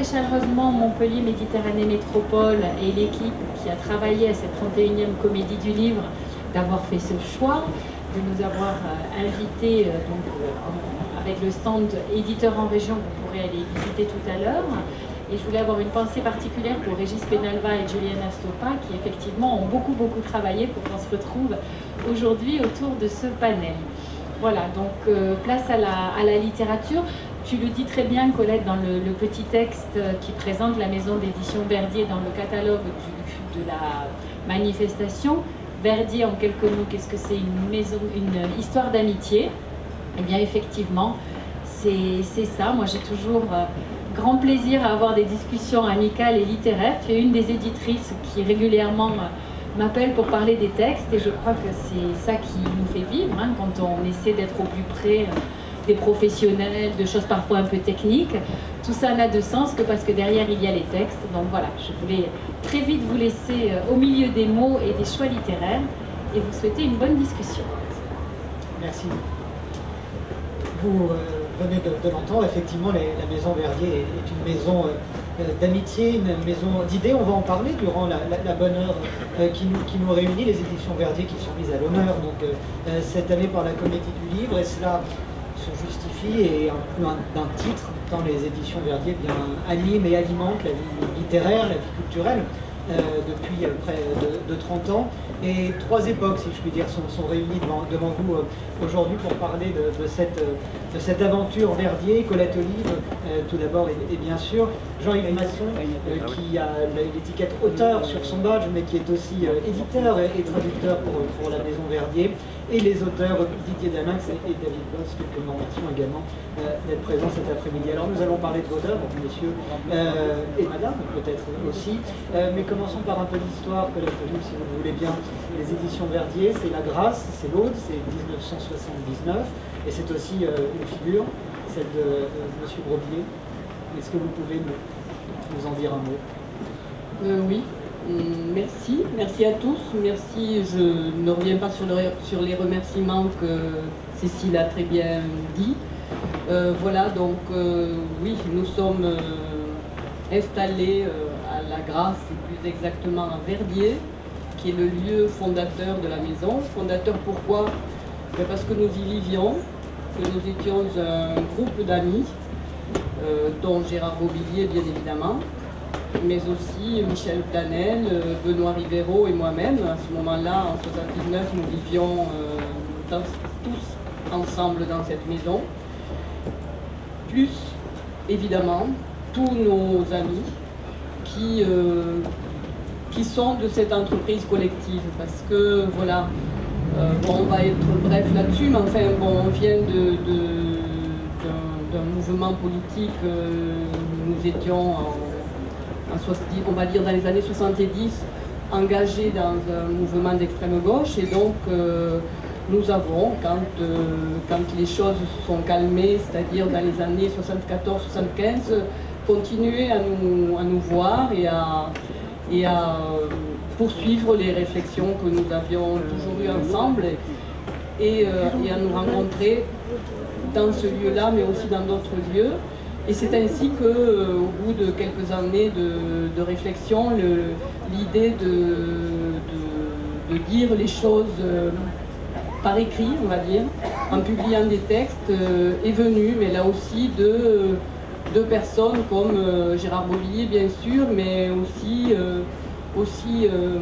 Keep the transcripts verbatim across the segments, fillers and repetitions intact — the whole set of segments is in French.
chaleureusement Montpellier Méditerranée Métropole et l'équipe qui a travaillé à cette trente et unième Comédie du Livre d'avoir fait ce choix, de nous avoir euh, invités euh, donc, euh, avec le stand éditeur en région que vous pourrez aller visiter tout à l'heure. Et je voulais avoir une pensée particulière pour Régis Penalva et Juliana Stoppa qui effectivement ont beaucoup beaucoup travaillé pour qu'on se retrouve aujourd'hui autour de ce panel. Voilà, donc euh, place à la, à la littérature. Tu le dis très bien, Colette, dans le, le petit texte qui présente la maison d'édition Verdier dans le catalogue du, de la manifestation. Verdier, en quelques mots, qu'est-ce que c'est? Une maison, une histoire d'amitié. Eh bien, effectivement, c'est ça. Moi, j'ai toujours euh, grand plaisir à avoir des discussions amicales et littéraires. Tu es une des éditrices qui régulièrement euh, m'appelle pour parler des textes et je crois que c'est ça qui nous fait vivre hein, quand on essaie d'être au plus près euh, des professionnels, de choses parfois un peu techniques. Tout ça n'a de sens que parce que derrière il y a les textes. Donc voilà, je voulais très vite vous laisser euh, au milieu des mots et des choix littéraires et vous souhaiter une bonne discussion. Merci. Vous euh, venez de, de l'entendre, effectivement, les, la Maison Verdier est, est une maison euh, d'amitié, une maison d'idées. On va en parler durant la, la, la bonne heure euh, qui, nous, qui nous réunit, les éditions Verdier qui sont mises à l'honneur donc euh, cette année par la Comédie du Livre, et cela se justifie et en plus d'un titre, tant les éditions Verdier bien animent et alimentent la vie littéraire, la vie culturelle euh, depuis euh, près de, de trente ans. Et trois époques, si je puis dire, sont, sont réunies devant, devant vous euh, aujourd'hui pour parler de, de, cette, euh, de cette aventure Verdier. Colette Olive, euh, tout d'abord, et, et bien sûr Jean-Yves Masson, euh, qui a l'étiquette auteur sur son badge, mais qui est aussi euh, éditeur et, et traducteur pour, pour la Maison Verdier. Et les auteurs Didier Daminx et David Boss, que nous remercions également euh, d'être présents cet après-midi. Alors nous allons parler de vos œuvres, messieurs euh, et madame, peut-être aussi. Euh, mais commençons par un peu d'histoire, Colette Olive, si vous le voulez bien. Les éditions Verdier, c'est La Grâce, c'est l'Aude, c'est mille neuf cent soixante-dix-neuf, et c'est aussi euh, une figure, celle de, de M. Brobier. Est-ce que vous pouvez nous, nous en dire un mot? euh, Oui. Merci, merci à tous, merci, je ne reviens pas sur, le, sur les remerciements que Cécile a très bien dit. Euh, voilà, donc euh, oui, nous sommes euh, installés euh, à La Grâce, et plus exactement à Verdier, qui est le lieu fondateur de la maison. Fondateur pourquoi? Parce que nous y vivions, que nous étions un groupe d'amis, euh, dont Gérard Mobilier bien évidemment, mais aussi Michel Planel, Benoît Rivero et moi-même. À ce moment-là, en soixante-dix-neuf, nous vivions euh, dans, tous ensemble dans cette maison. Plus, évidemment, tous nos amis qui, euh, qui sont de cette entreprise collective. Parce que, voilà, euh, bon, on va être bref là-dessus, mais enfin, bon, on vient de, de, d'un mouvement politique, euh, nous étions en on va dire dans les années soixante-dix, engagés dans un mouvement d'extrême gauche, et donc euh, nous avons, quand, euh, quand les choses se sont calmées, c'est-à-dire dans les années soixante-quatorze soixante-quinze, continué à nous, à nous voir et à, et à poursuivre les réflexions que nous avions toujours eues ensemble, et, euh, et à nous rencontrer dans ce lieu-là, mais aussi dans d'autres lieux. Et c'est ainsi qu'au euh, bout de quelques années de, de réflexion, l'idée de, de, de dire les choses euh, par écrit, on va dire, en publiant des textes, euh, est venue, mais là aussi de, de personnes comme euh, Gérard Mobilier, bien sûr, mais aussi, euh, aussi euh,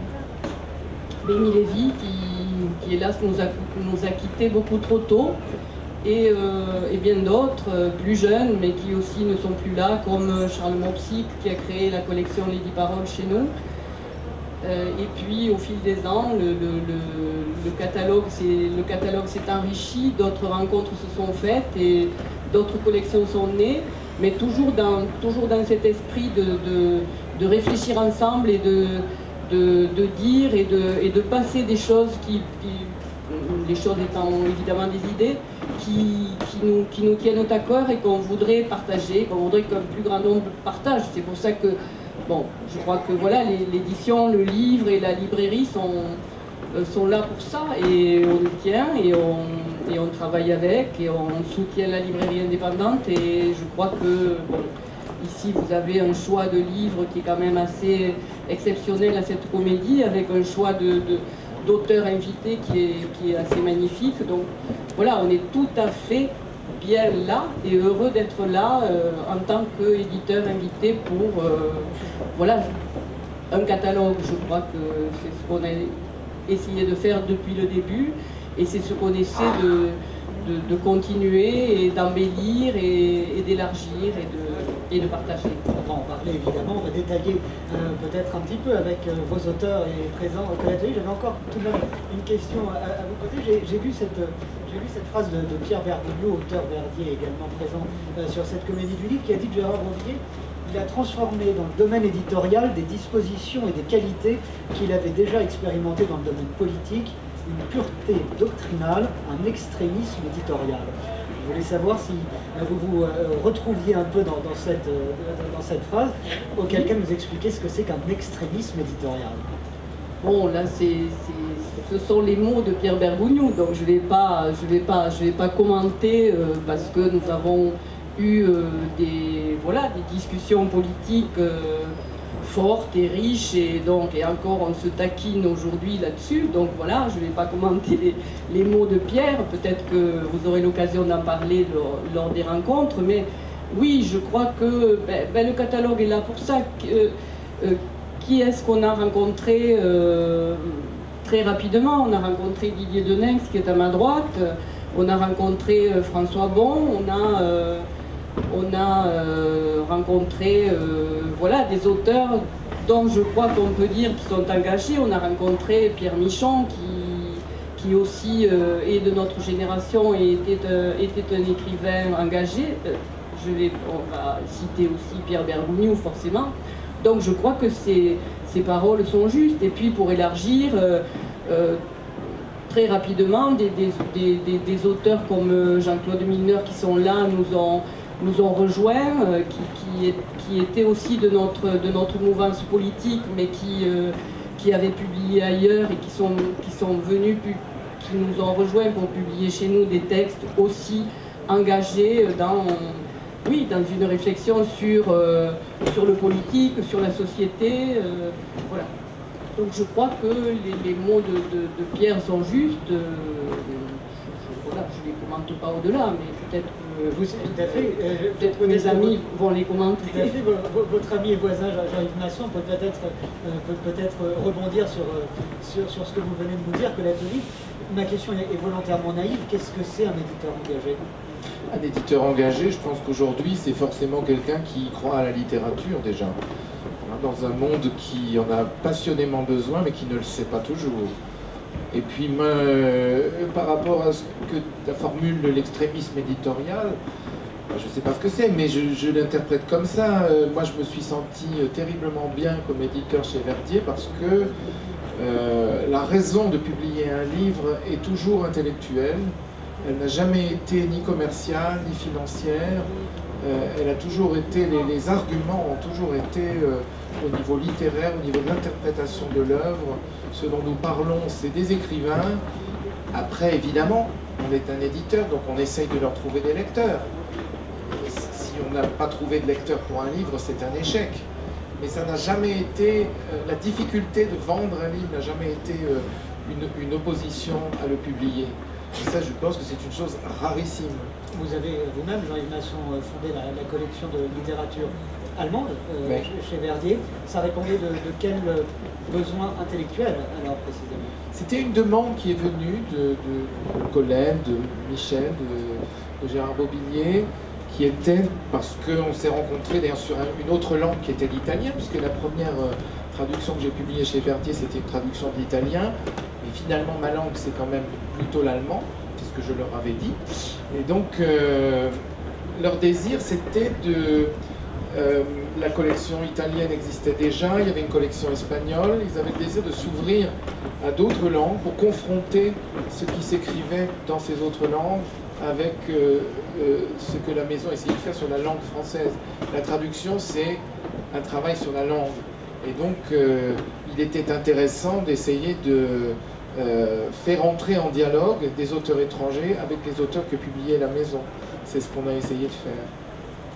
Béni Lévy, qui, qui hélas nous a, nous a quittés beaucoup trop tôt. Et, euh, et bien d'autres, euh, plus jeunes, mais qui aussi ne sont plus là, comme Charles Mopsic, qui a créé la collection Lady Parole chez nous. Euh, et puis, au fil des ans, le, le, le, le catalogue s'est enrichi, d'autres rencontres se sont faites et d'autres collections sont nées, mais toujours dans, toujours dans cet esprit de, de, de réfléchir ensemble et de, de, de dire et de, et de passer des choses qui, qui les choses étant évidemment des idées, qui, qui, nous, qui nous tiennent à cœur et qu'on voudrait partager, qu'on voudrait qu'un plus grand nombre partage. C'est pour ça que, bon, je crois que voilà, l'édition, le livre et la librairie sont, euh, sont là pour ça, et on le tient, et on, et on travaille avec, et on soutient la librairie indépendante, et je crois que, bon, ici vous avez un choix de livres qui est quand même assez exceptionnel à cette comédie, avec un choix de, de, d'auteurs invités qui est, qui est assez magnifique. Donc voilà, on est tout à fait bien là et heureux d'être là euh, en tant qu'éditeur invité pour euh, voilà, un catalogue. Je crois que c'est ce qu'on a essayé de faire depuis le début et c'est ce qu'on essaie de, de, de continuer et d'embellir et, et d'élargir et de, et de partager. On va en parler évidemment, on va détailler euh, peut-être un petit peu avec euh, vos auteurs et présents au l'atelier. J'avais encore tout de même une question à, à vous poser. J'ai vu cette... J'ai lu cette phrase de, de Pierre Bergoglio, auteur Verdier également présent euh, sur cette comédie du livre, qui a dit de Gérard Ronvillier, il a transformé dans le domaine éditorial des dispositions et des qualités qu'il avait déjà expérimentées dans le domaine politique, une pureté doctrinale, un extrémisme éditorial. Je voulais savoir si euh, vous vous euh, retrouviez un peu dans, dans, cette, euh, dans cette phrase, auquel cas nous expliquer ce que c'est qu'un extrémisme éditorial. Bon, là, c'est, ce sont les mots de Pierre Bergoglio, donc je ne vais pas, je vais pas, je vais pas commenter euh, parce que nous avons eu euh, des, voilà, des discussions politiques euh, fortes et riches, et, donc, et encore on se taquine aujourd'hui là-dessus, donc voilà, je ne vais pas commenter les, les mots de Pierre, peut-être que vous aurez l'occasion d'en parler lors, lors des rencontres, mais oui, je crois que ben, ben, le catalogue est là pour ça. Que, euh, Qui est-ce qu'on a rencontré euh, très rapidement? On a rencontré Didier Denex qui est à ma droite, on a rencontré euh, François Bon, on a, euh, on a euh, rencontré euh, voilà, des auteurs dont je crois qu'on peut dire qu'ils sont engagés. On a rencontré Pierre Michon qui, qui aussi euh, est de notre génération et était, euh, était un écrivain engagé. Je vais, on va citer aussi Pierre Bergoglio forcément. Donc je crois que ces, ces paroles sont justes. Et puis pour élargir euh, euh, très rapidement, des, des, des, des auteurs comme Jean-Claude Milner qui sont là nous ont, nous ont rejoints, euh, qui, qui, qui étaient aussi de notre, de notre mouvance politique, mais qui, euh, qui avaient publié ailleurs et qui sont, qui sont venus, qui nous ont rejoints pour publier chez nous des textes aussi engagés dans... Oui, dans une réflexion sur, euh, sur le politique, sur la société, euh, voilà. Donc je crois que les, les mots de, de, de Pierre sont justes. Euh, je, voilà, je ne les commente pas au-delà, mais peut-être que, Vous, tout à fait. Euh, peut-être que mes amis votre, vont les commenter. Tout à fait. Votre ami et voisin Jean-Yves Masson peut peut-être euh, peut peut-être rebondir sur, sur, sur ce que vous venez de nous dire, que l'atelier. Ma question est volontairement naïve. Qu'est-ce que c'est un éditeur engagé ? Un éditeur engagé, je pense qu'aujourd'hui, c'est forcément quelqu'un qui croit à la littérature déjà. Dans un monde qui en a passionnément besoin, mais qui ne le sait pas toujours. Et puis, me, par rapport à ce que la formule de l'extrémisme éditorial, je ne sais pas ce que c'est, mais je, je l'interprète comme ça. Moi, je me suis senti terriblement bien comme éditeur chez Verdier parce que euh, la raison de publier un livre est toujours intellectuelle. Elle n'a jamais été ni commerciale, ni financière. Euh, elle a toujours été, les, les arguments ont toujours été euh, au niveau littéraire, au niveau de l'interprétation de l'œuvre. Ce dont nous parlons, c'est des écrivains. Après, évidemment, on est un éditeur, donc on essaye de leur trouver des lecteurs. Si on n'a pas trouvé de lecteurs pour un livre, c'est un échec. Mais ça n'a jamais été, euh, la difficulté de vendre un livre n'a jamais été euh, une, une opposition à le publier. Et ça, je pense que c'est une chose rarissime. Vous avez vous-même, Jean-Yves Masson, fondé la, la collection de littérature allemande euh, oui. chez Verdier. Ça répondait de, de quel besoin intellectuel, alors, précisément? C'était une demande qui est venue de, de, de Colette, de Michel, de, de Gérard Bobillier, qui était, parce qu'on s'est rencontrés d'ailleurs sur un, une autre langue qui était l'italien, puisque la première euh, traduction que j'ai publiée chez Verdier, c'était une traduction de l'italien. Mais finalement, ma langue, c'est quand même plutôt l'allemand, c'est ce que je leur avais dit. Et donc, euh, leur désir, c'était de... Euh, la collection italienne existait déjà, il y avait une collection espagnole, ils avaient le désir de s'ouvrir à d'autres langues pour confronter ce qui s'écrivait dans ces autres langues avec euh, euh, ce que la maison essayait de faire sur la langue française. La traduction, c'est un travail sur la langue. Et donc, euh, il était intéressant d'essayer de euh, faire entrer en dialogue des auteurs étrangers avec les auteurs que publiait la maison. C'est ce qu'on a essayé de faire.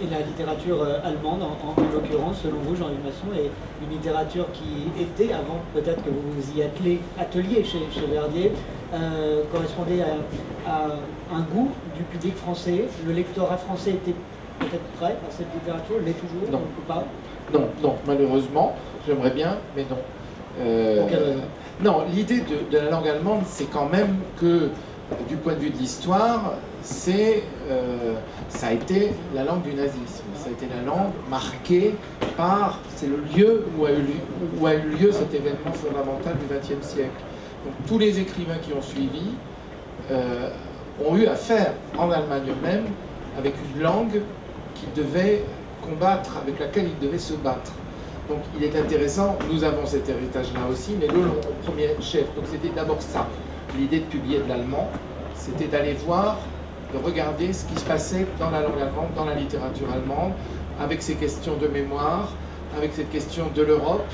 et la littérature euh, allemande, en, en, en l'occurrence, selon vous, Jean-Yves Masson, est une littérature qui était, avant peut-être que vous vous y atteliez, atteliez chez, chez Verdier, euh, correspondait à, à un goût du public français. Le lectorat français était peut-être prêt à cette littérature, l'est toujours, non. ou pas? Non, non, malheureusement, j'aimerais bien, mais non. Euh, Pour quelle raison? Non, l'idée de, de la langue allemande, c'est quand même que, du point de vue de l'histoire, c'est, euh, ça a été la langue du nazisme. Ça a été la langue marquée par, c'est le lieu où a, eu, où a eu lieu cet événement fondamental du vingtième siècle. Donc tous les écrivains qui ont suivi euh, ont eu affaire en Allemagne même avec une langue qu'ils devaient combattre, avec laquelle ils devaient se battre. Donc il est intéressant, nous avons cet héritage-là aussi, mais le au premier chef. Donc c'était d'abord ça, l'idée de publier de l'allemand, c'était d'aller voir, de regarder ce qui se passait dans la langue allemande, dans la littérature allemande, avec ces questions de mémoire, avec cette question de l'Europe.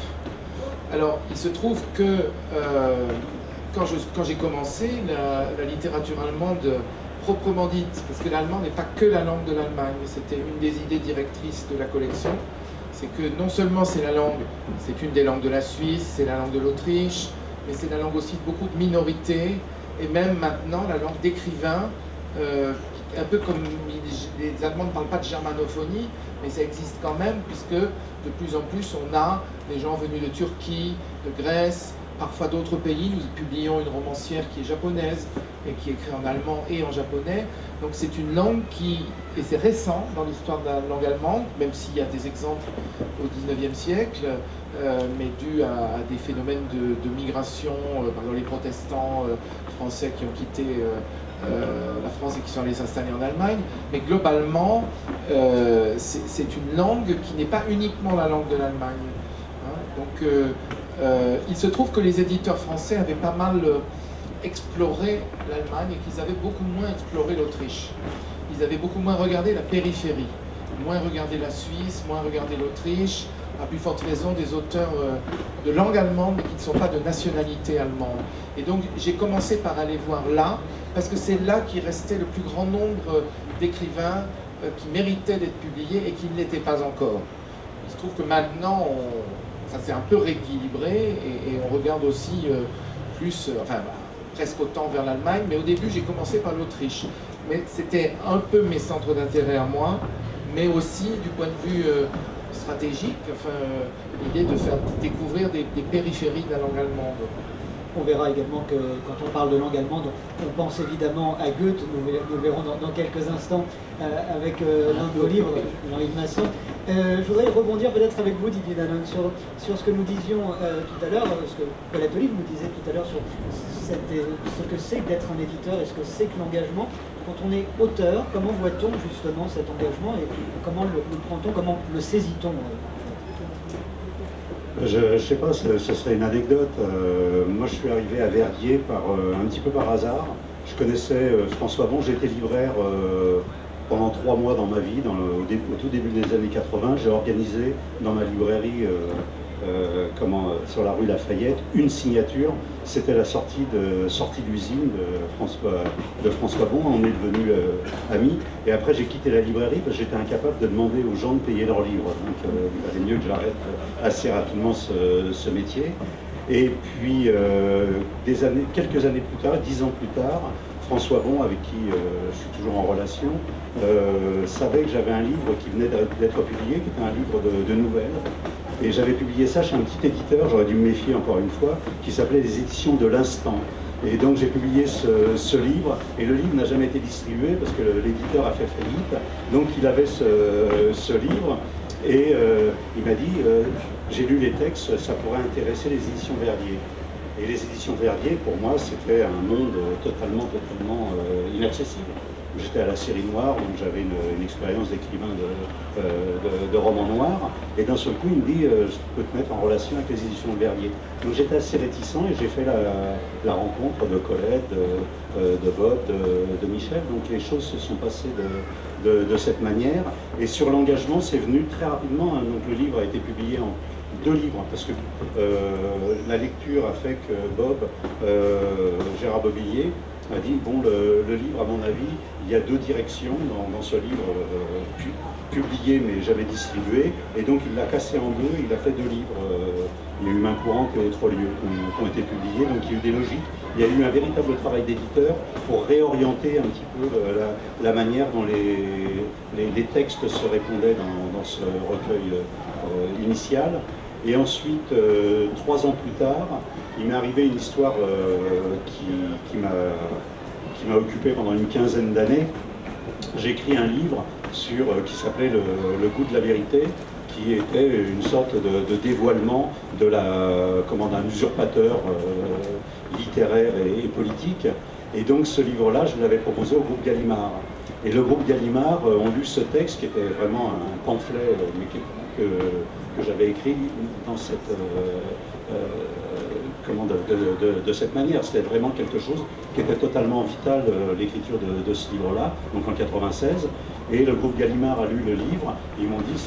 Alors il se trouve que euh, quand, je, quand j'ai commencé, la, la littérature allemande proprement dite, parce que l'allemand n'est pas que la langue de l'Allemagne, c'était une des idées directrices de la collection, c'est que non seulement c'est la langue, c'est une des langues de la Suisse, c'est la langue de l'Autriche, mais c'est la langue aussi de beaucoup de minorités, et même maintenant la langue d'écrivains, euh, un peu comme les Allemands ne parlent pas de germanophonie, mais ça existe quand même, puisque de plus en plus on a des gens venus de Turquie, de Grèce, parfois d'autres pays. Nous publions une romancière qui est japonaise et qui écrit en allemand et en japonais. Donc c'est une langue qui, et c'est récent dans l'histoire de la langue allemande, même s'il y a des exemples au dix-neuvième siècle, euh, mais dû à, à des phénomènes de, de migration, euh, par exemple les protestants euh, français qui ont quitté euh, euh, la France et qui sont allés s'installer en Allemagne. Mais globalement, euh, c'est une langue qui n'est pas uniquement la langue de l'Allemagne. Hein. Donc euh, Euh, il se trouve que les éditeurs français avaient pas mal euh, exploré l'Allemagne et qu'ils avaient beaucoup moins exploré l'Autriche. Ils avaient beaucoup moins regardé la périphérie, moins regardé la Suisse, moins regardé l'Autriche, à plus forte raison des auteurs euh, de langue allemande mais qui ne sont pas de nationalité allemande. Et donc j'ai commencé par aller voir là, parce que c'est là qu'il restait le plus grand nombre d'écrivains euh, qui méritaient d'être publiés et qui ne l'étaient pas encore. Il se trouve que maintenant, on... ça s'est un peu rééquilibré et, et on regarde aussi euh, plus, euh, enfin bah, presque autant vers l'Allemagne, mais au début j'ai commencé par l'Autriche. Mais c'était un peu mes centres d'intérêt à moi, mais aussi du point de vue euh, stratégique, enfin, euh, l'idée de faire découvrir des, des périphéries de la langue allemande. On verra également que quand on parle de langue allemande, on pense évidemment à Goethe, nous, nous verrons dans, dans quelques instants euh, avec euh, l'un de vos livres, Jean-Yves Masson. Euh, je voudrais rebondir peut-être avec vous, Didier Danon, sur, sur ce que nous disions euh, tout à l'heure, ce que Colette Olive nous disait tout à l'heure sur cette, ce que c'est d'être un éditeur et ce que c'est que l'engagement. Quand on est auteur, comment voit-on justement cet engagement et comment le, le prend-on, comment le saisit-on? Je ne sais pas, ce, ce serait une anecdote. Euh, moi, je suis arrivé à Verdier par, euh, un petit peu par hasard. Je connaissais euh, François Bon, j'étais libraire euh, pendant trois mois dans ma vie, dans le, au, dé, au tout début des années quatre-vingt. J'ai organisé dans ma librairie, euh, euh, comment, sur la rue Lafayette, une signature. C'était la sortie de sortie d'usine de François, de François Bon. On est devenus euh, amis. Et après, j'ai quitté la librairie parce que j'étais incapable de demander aux gens de payer leurs livres. Donc, euh, il valait mieux que j'arrête assez rapidement ce, ce métier. Et puis, euh, des années, quelques années plus tard, dix ans plus tard, François Bon, avec qui euh, je suis toujours en relation, euh, savait que j'avais un livre qui venait d'être publié, qui était un livre de, de nouvelles. Et j'avais publié ça chez un petit éditeur, j'aurais dû me méfier encore une fois, qui s'appelait Les Éditions de l'Instant. Et donc j'ai publié ce, ce livre, et le livre n'a jamais été distribué parce que l'éditeur a fait faillite. Donc il avait ce, ce livre, et euh, il m'a dit, euh, j'ai lu les textes, ça pourrait intéresser les éditions Verdier. Et les éditions Verdier, pour moi, c'était un monde totalement, totalement euh, inaccessible. J'étais à la série noire, donc j'avais une, une expérience d'écrivain de, euh, de, de romans noirs. Et d'un seul coup, il me dit, euh, je peux te mettre en relation avec les éditions de Verdier. Donc j'étais assez réticent et j'ai fait la, la rencontre de Colette, de, de Bob, de, de Michel. Donc les choses se sont passées de, de, de cette manière. Et sur l'engagement, c'est venu très rapidement. Hein. Donc le livre a été publié en deux livres, parce que euh, la lecture a fait que Bob, euh, Gérard Bobillier, a dit, bon, le, le livre, à mon avis, il y a deux directions dans, dans ce livre, euh, publié mais jamais distribué, et donc il l'a cassé en deux, il a fait deux livres. Euh, il y a eu Main courante et Autres lieux qui, qui ont été publiés, donc il y a eu des logiques. Il y a eu un véritable travail d'éditeur pour réorienter un petit peu la, la manière dont les, les, les textes se répondaient dans, dans ce recueil euh, initial. Et ensuite, euh, trois ans plus tard, il m'est arrivé une histoire euh, qui, qui m'a occupé pendant une quinzaine d'années. J'ai écrit un livre sur, euh, qui s'appelait le, le goût de la vérité, qui était une sorte de, de dévoilement de la, comment, d'un usurpateur euh, littéraire et, et politique. Et donc ce livre-là, je l'avais proposé au groupe Gallimard. Et le groupe Gallimard euh, ont lu ce texte, qui était vraiment un pamphlet euh, mais qui, que, que j'avais écrit dans cette, euh, euh, comment, de, de, de, de cette manière. C'était vraiment quelque chose qui était totalement vital, euh, l'écriture de, de ce livre-là, donc en quatre-vingt-seize. Et le groupe Gallimard a lu le livre, et ils m'ont dit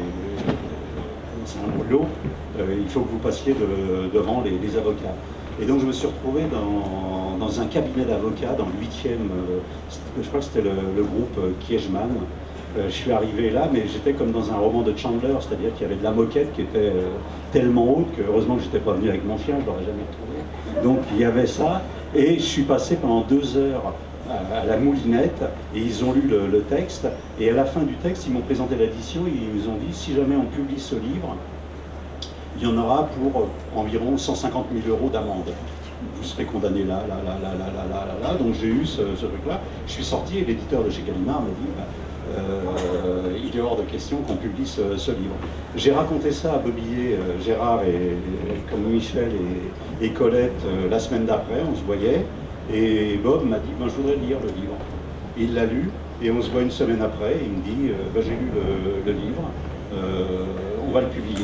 c'est un boulot, euh, il faut que vous passiez de, devant les, les avocats. Et donc je me suis retrouvé dans, dans un cabinet d'avocats, dans le huitième, euh, je crois que c'était le, le groupe Kiechman. Euh, je suis arrivé là, mais j'étais comme dans un roman de Chandler, c'est-à-dire qu'il y avait de la moquette qui était euh, tellement haute que heureusement que je n'étais pas venu avec mon chien, je ne l'aurais jamais retrouvé. Donc il y avait ça, et je suis passé pendant deux heures à, à la moulinette, et ils ont lu le, le texte, et à la fin du texte, ils m'ont présenté l'addition, et ils nous ont dit, si jamais on publie ce livre, il y en aura pour environ cent cinquante mille euros d'amende. Vous serez condamné là, là, là, là, là, là, là, là. Donc j'ai eu ce, ce truc-là. Je suis sorti et l'éditeur de chez Gallimard m'a dit, bah, euh, il est hors de question qu'on publie ce, ce livre. J'ai raconté ça à Bobillier, euh, Gérard et, et comme Michel et, et Colette euh, la semaine d'après, on se voyait, et Bob m'a dit, bah, je voudrais lire le livre. Il l'a lu, et on se voit une semaine après, et il me dit, euh, bah, j'ai lu le, le livre, euh, on va le publier.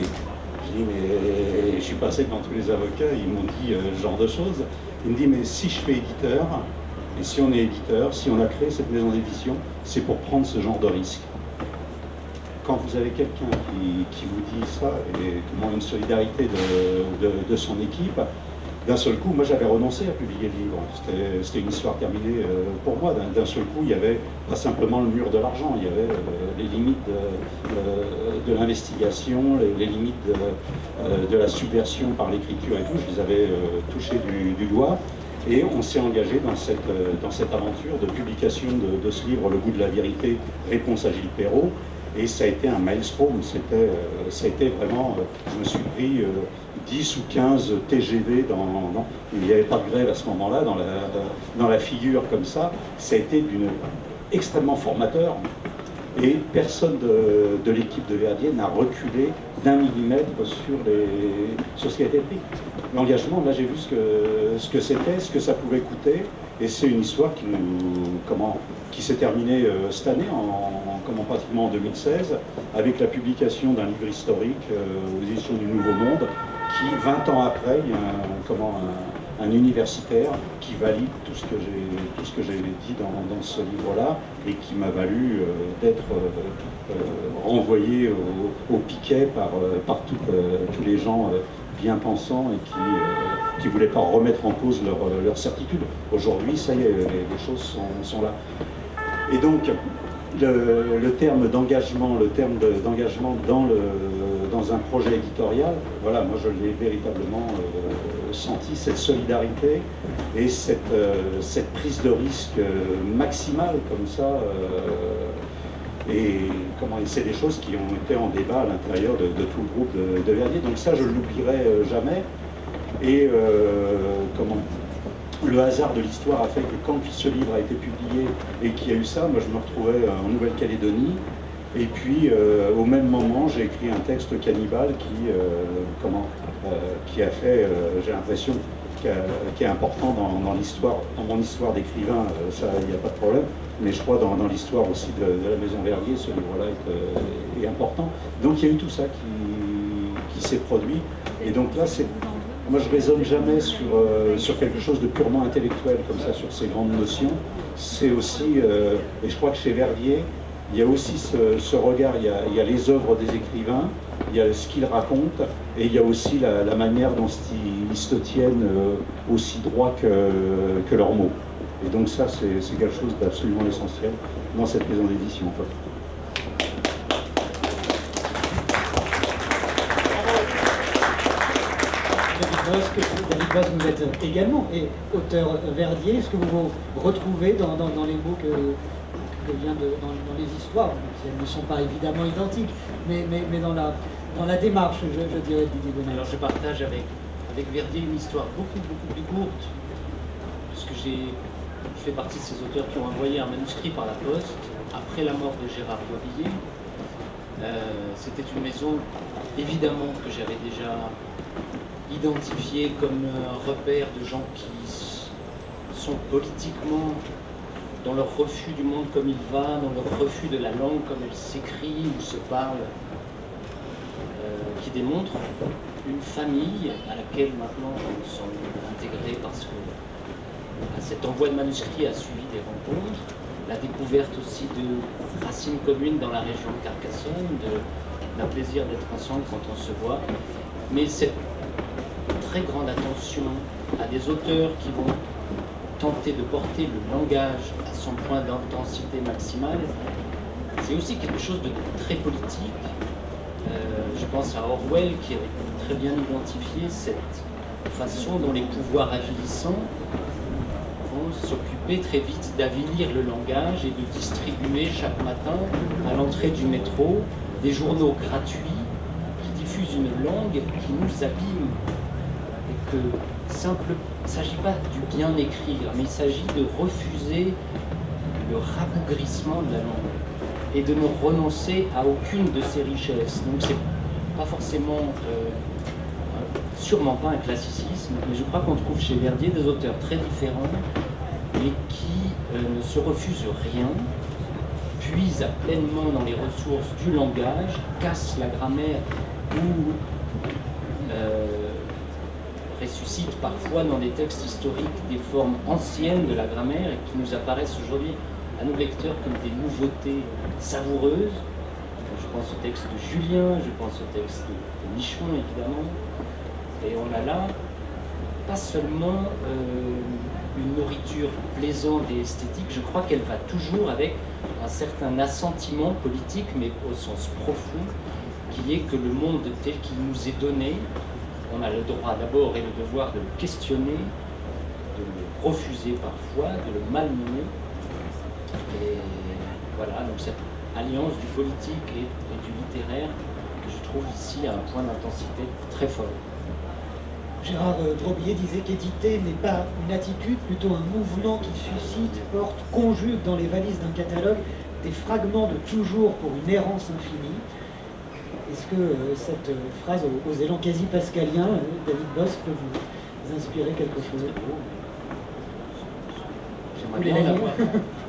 Mais je suis passé devant tous les avocats, ils m'ont dit euh, ce genre de choses. Il me dit, mais si je fais éditeur, et si on est éditeur, si on a créé cette maison d'édition, c'est pour prendre ce genre de risque. Quand vous avez quelqu'un qui, qui vous dit ça, et comment une solidarité de, de, de son équipe, d'un seul coup, moi j'avais renoncé à publier le livre. C'était une histoire terminée euh, pour moi. D'un seul coup, il y avait pas simplement le mur de l'argent, il y avait euh, les limites de, euh, de l'investigation, les, les limites de, euh, de la subversion par l'écriture et tout. Je les avais euh, touchés du, du doigt. Et on s'est engagé dans cette, euh, dans cette aventure de publication de, de ce livre, Le goût de la vérité, réponse à Gilles Perrault. Et ça a été un maelstrom, c'était, euh, ça a été vraiment, euh, je me suis pris euh, dix ou quinze T G V, dans, dans, il n'y avait pas de grève à ce moment-là, dans la, dans la figure comme ça. Ça a été d'une extrêmement formateur. Et personne de, de l'équipe de Verdier n'a reculé d'un millimètre sur, les, sur ce qui a été pris. L'engagement, là j'ai vu ce que ce que c'était, ce que ça pouvait coûter, et c'est une histoire qui, nous, comment, qui s'est terminée euh, cette année, en, en, comment, pratiquement en deux mille seize, avec la publication d'un livre historique euh, aux éditions du Nouveau Monde, qui, vingt ans après, il y a un, comment, un, un universitaire qui valide tout ce que j'ai tout ce que j'ai dit dans, dans ce livre-là, et qui m'a valu euh, d'être euh, euh, renvoyé au, au piquet par, euh, par tout, euh, tous les gens euh, bien pensants et qui ne euh, voulaient pas remettre en cause leur, leur certitude. Aujourd'hui, ça y est, les, les choses sont, sont là. Et donc, le, le terme d'engagement, le terme d'engagement de, dans, le, dans un projet éditorial, voilà, moi je l'ai véritablement euh, senti, cette solidarité et cette, euh, cette prise de risque euh, maximale comme ça. Euh, et comment c'est des choses qui ont été en débat à l'intérieur de, de tout le groupe de, de Verdier. Donc ça, je ne l'oublierai euh, jamais. Et euh, comment le hasard de l'histoire a fait que quand ce livre a été publié et qu'il y a eu ça, moi je me retrouvais en Nouvelle-Calédonie. Et puis euh, au même moment, j'ai écrit un texte cannibale qui, euh, comment, euh, qui a fait, euh, j'ai l'impression, qui est important dans, dans l'histoire, dans mon histoire d'écrivain, euh, ça, il n'y a pas de problème. Mais je crois dans, dans l'histoire aussi de, de la Maison Verdier, ce livre-là est, euh, est important. Donc il y a eu tout ça qui, qui s'est produit. Et donc là, c'est, moi je ne raisonne jamais sur, euh, sur quelque chose de purement intellectuel, comme ça, sur ces grandes notions. C'est aussi, euh, et je crois que chez Verdier, il y a aussi ce, ce regard, il y, a, il y a les œuvres des écrivains, il y a ce qu'ils racontent, et il y a aussi la, la manière dont ils se tiennent euh, aussi droit que, que leurs mots. Et donc ça, c'est quelque chose d'absolument essentiel dans cette maison d'édition. En fait. Bosque, David Bosque, vous êtes également et auteur verdier. Est-ce que vous vous retrouvez dans, dans, dans les mots que, que vient de, dans, dans les histoires, si elles ne sont pas évidemment identiques, mais, mais, mais dans, la, dans la démarche, je, je dirais, de Didier Bonnel? Alors je partage avec, avec Verdier une histoire beaucoup, beaucoup plus courte, puisque j'ai, je fais partie de ces auteurs qui ont envoyé un manuscrit par la poste après la mort de Gérard Boisillier. Euh, C'était une maison, évidemment, que j'avais déjà identifiée comme un repère de gens qui sont politiquement dans leur refus du monde comme il va, dans leur refus de la langue comme elle s'écrit ou se parle, euh, qui démontre une famille à laquelle maintenant nous sommes intégrés parce que à cet envoi de manuscrits a suivi des rencontres, la découverte aussi de racines communes dans la région de Carcassonne, d'un plaisir d'être ensemble quand on se voit, mais cette très grande attention à des auteurs qui vont tenter de porter le langage à son point d'intensité maximale, c'est aussi quelque chose de très politique. Euh, je pense à Orwell qui avait très bien identifié cette façon dont les pouvoirs avilissants vont s'occuper très vite d'avilir le langage et de distribuer chaque matin à l'entrée du métro des journaux gratuits qui diffusent une langue qui nous abîme. Et que simple, il ne s'agit pas du bien écrire, mais il s'agit de refuser le rabougrissement de la langue et de ne renoncer à aucune de ses richesses. Donc c'est pas forcément, euh, sûrement pas un classicisme, mais je crois qu'on trouve chez Verdier des auteurs très différents et qui euh, ne se refusent rien, puisent pleinement dans les ressources du langage, cassent la grammaire ou euh, ressuscitent parfois dans des textes historiques des formes anciennes de la grammaire et qui nous apparaissent aujourd'hui à nos lecteurs comme des nouveautés savoureuses. Je pense au texte de Julien, je pense au texte de, de Michon évidemment, et on a là pas seulement euh, une nourriture plaisante et esthétique, je crois qu'elle va toujours avec un certain assentiment politique, mais au sens profond, qui est que le monde tel qu'il nous est donné, on a le droit d'abord et le devoir de le questionner, de le refuser parfois, de le malmener. Et voilà, donc cette alliance du politique et, et du littéraire, que je trouve ici à un point d'intensité très fort. Gérard Drobier disait qu'éditer n'est pas une attitude, plutôt un mouvement qui suscite, porte, conjugue dans les valises d'un catalogue des fragments de toujours pour une errance infinie. Est-ce que euh, cette euh, phrase aux, aux élans quasi pascaliens, euh, David Bosque, peut vous inspirer quelque chose? J'aimerais bien la voir.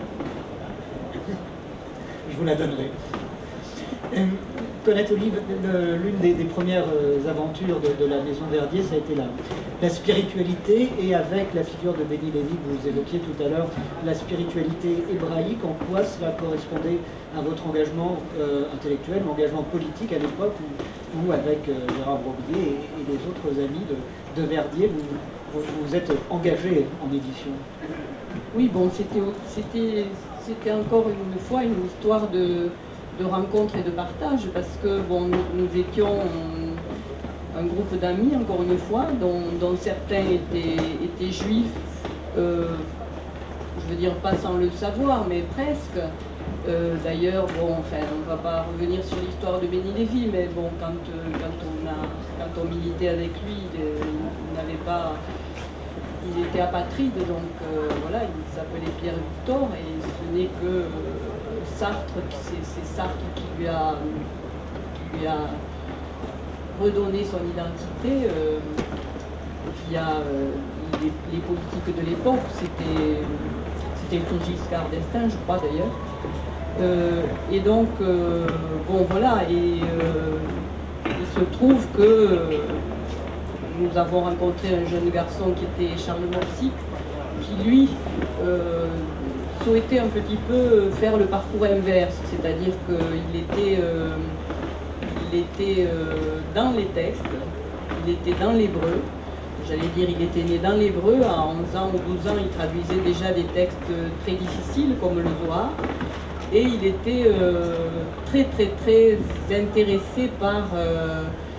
Je vous la donnerai. Euh, Colette Olive, l'une des, des premières aventures de, de la Maison Verdier, ça a été la, la spiritualité, et avec la figure de Béni Lévy que vous évoquiez tout à l'heure, la spiritualité hébraïque, en quoi cela correspondait à votre engagement euh, intellectuel, l'engagement politique à l'époque où, où avec euh, Gérard Drobier et, et les autres amis de, de Verdier, vous, vous, vous êtes engagés en édition? Oui, bon, c'était encore une fois une histoire de... de rencontres et de partage, parce que bon, nous, nous étions un, un groupe d'amis, encore une fois, dont, dont certains étaient, étaient juifs, euh, je veux dire pas sans le savoir, mais presque. Euh, D'ailleurs, bon, enfin, on ne va pas revenir sur l'histoire de Béni Lévy, mais bon, quand, euh, quand, on a, quand on militait avec lui, il, il n'avait pas... Il était apatride, donc euh, voilà, il s'appelait Pierre Victor, et ce n'est que... Euh, Sartre, c'est Sartre qui lui a, qui lui a redonné son identité euh, via euh, les, les politiques de l'époque. C'était sous Giscard d'Estaing, je crois d'ailleurs. Euh, et donc, euh, bon voilà, et euh, il se trouve que euh, nous avons rencontré un jeune garçon qui était Charles Morsic, qui lui euh, souhaitait un petit peu faire le parcours inverse, c'est-à-dire qu'il était, euh, il était euh, dans les textes, il était dans l'hébreu, j'allais dire il était né dans l'hébreu, à onze ans ou douze ans il traduisait déjà des textes très difficiles comme le Zohar, et il était euh, très très très intéressé par, euh,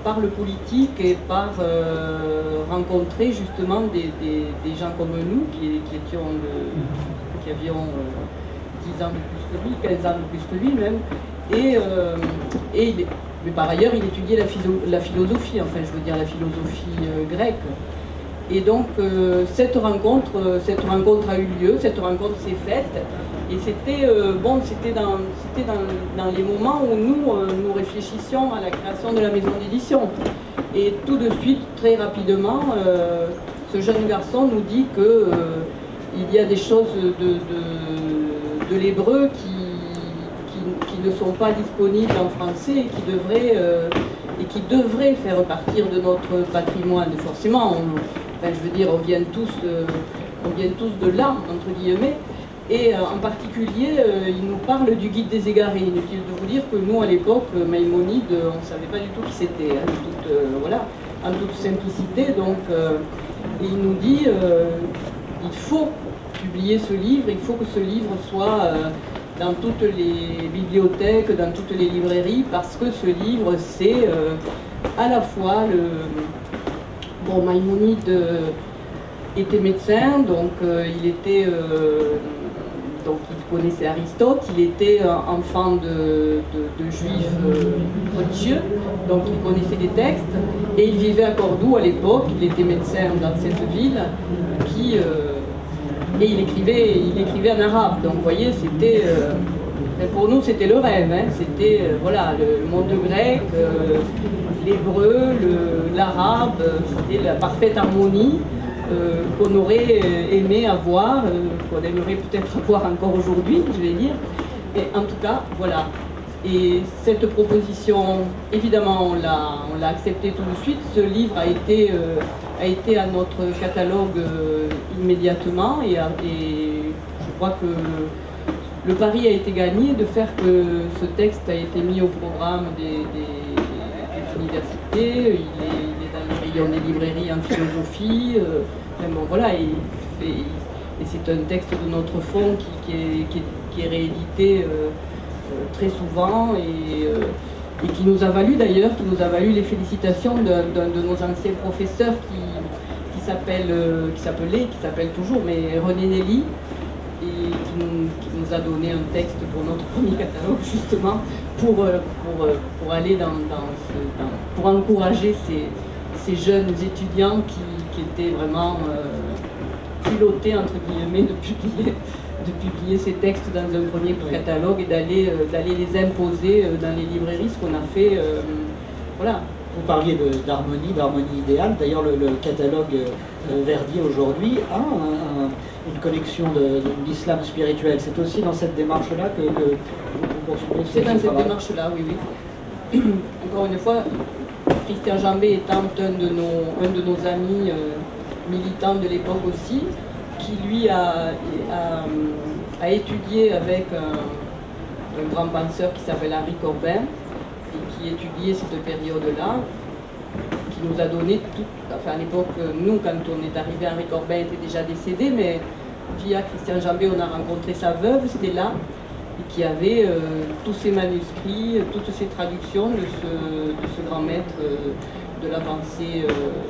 par le politique et par euh, rencontrer justement des, des, des gens comme nous qui, qui, étions de, qui avions euh, dix ans de plus que lui, quinze ans de plus que lui même. Et, euh, et il, mais par ailleurs, il étudiait la, philo, la philosophie, enfin je veux dire la philosophie euh, grecque. Et donc euh, cette rencontre, cette rencontre a eu lieu, cette rencontre s'est faite. Et c'était euh, bon, c'était dans, c'était dans, dans les moments où nous, euh, nous réfléchissions à la création de la maison d'édition. Et tout de suite, très rapidement, euh, ce jeune garçon nous dit que euh, il y a des choses de, de, de l'hébreu qui, qui, qui ne sont pas disponibles en français et qui devraient, euh, et qui devraient faire partir de notre patrimoine. Forcément, on, enfin, je veux dire, on vient tous, euh, on vient tous de là, entre guillemets. Et euh, en particulier, euh, il nous parle du guide des égarés. Inutile de vous dire que nous, à l'époque, Maïmonide, on ne savait pas du tout qui c'était, hein, toute, euh, voilà, en toute simplicité. Donc, euh, il nous dit, euh, il faut publier ce livre, il faut que ce livre soit euh, dans toutes les bibliothèques, dans toutes les librairies, parce que ce livre, c'est euh, à la fois le... Bon, Maïmonide euh, était médecin, donc euh, il était... Euh, Donc il connaissait Aristote, il était euh, enfant de, de, de juifs euh, religieux, donc il connaissait des textes, et il vivait à Cordoue à l'époque, il était médecin dans cette ville, qui, euh, et il écrivait, il écrivait en arabe, donc vous voyez, c'était, euh, pour nous c'était le rêve, hein, c'était euh, voilà, le monde grec, euh, l'hébreu, l'arabe, c'était la parfaite harmonie. Euh, qu'on aurait aimé avoir, euh, qu'on aimerait peut-être avoir encore aujourd'hui, je vais dire. Et en tout cas, voilà. Et cette proposition, évidemment, on l'a acceptée tout de suite. Ce livre a été, euh, a été à notre catalogue euh, immédiatement et, a, et je crois que le pari a été gagné de faire que ce texte a été mis au programme des, des, des universités. Il est, il est dans le rayon des librairies en philosophie. Euh, Bon, voilà, et, et, et c'est un texte de notre fonds qui, qui, est, qui, est, qui est réédité euh, euh, très souvent et, euh, et qui nous a valu d'ailleurs, qui nous a valu les félicitations d'un de nos anciens professeurs qui, qui s'appelle, euh, qui s'appelait, qui s'appelle toujours, mais René Nelly, et qui nous, qui nous a donné un texte pour notre premier catalogue justement pour, pour, pour aller dans, dans, ce, dans pour encourager ces, ces jeunes étudiants qui qui était vraiment euh, piloté entre guillemets de publier, de publier ces textes dans un premier oui. catalogue et d'aller euh, d'aller les imposer euh, dans les librairies, ce qu'on a fait. Euh, voilà. Vous parliez d'harmonie, d'harmonie idéale. D'ailleurs, le, le catalogue euh, Verdier aujourd'hui a un, un, une collection de, de l'islam spirituel. C'est aussi dans cette démarche-là que, que vous poursuivez. C'est dans cette démarche-là, oui, oui. Encore une fois. Christian Jambet étant un de nos, un de nos amis euh, militants de l'époque aussi, qui lui a, a, a étudié avec un, un grand penseur qui s'appelle Henri Corbin, et qui étudiait cette période-là, qui nous a donné tout, enfin à l'époque, nous quand on est arrivé, Henri Corbin était déjà décédé, mais via Christian Jambet on a rencontré sa veuve, c'était là, et qui avait euh, tous ces manuscrits, toutes ces traductions de ce, de ce grand maître euh, de la pensée,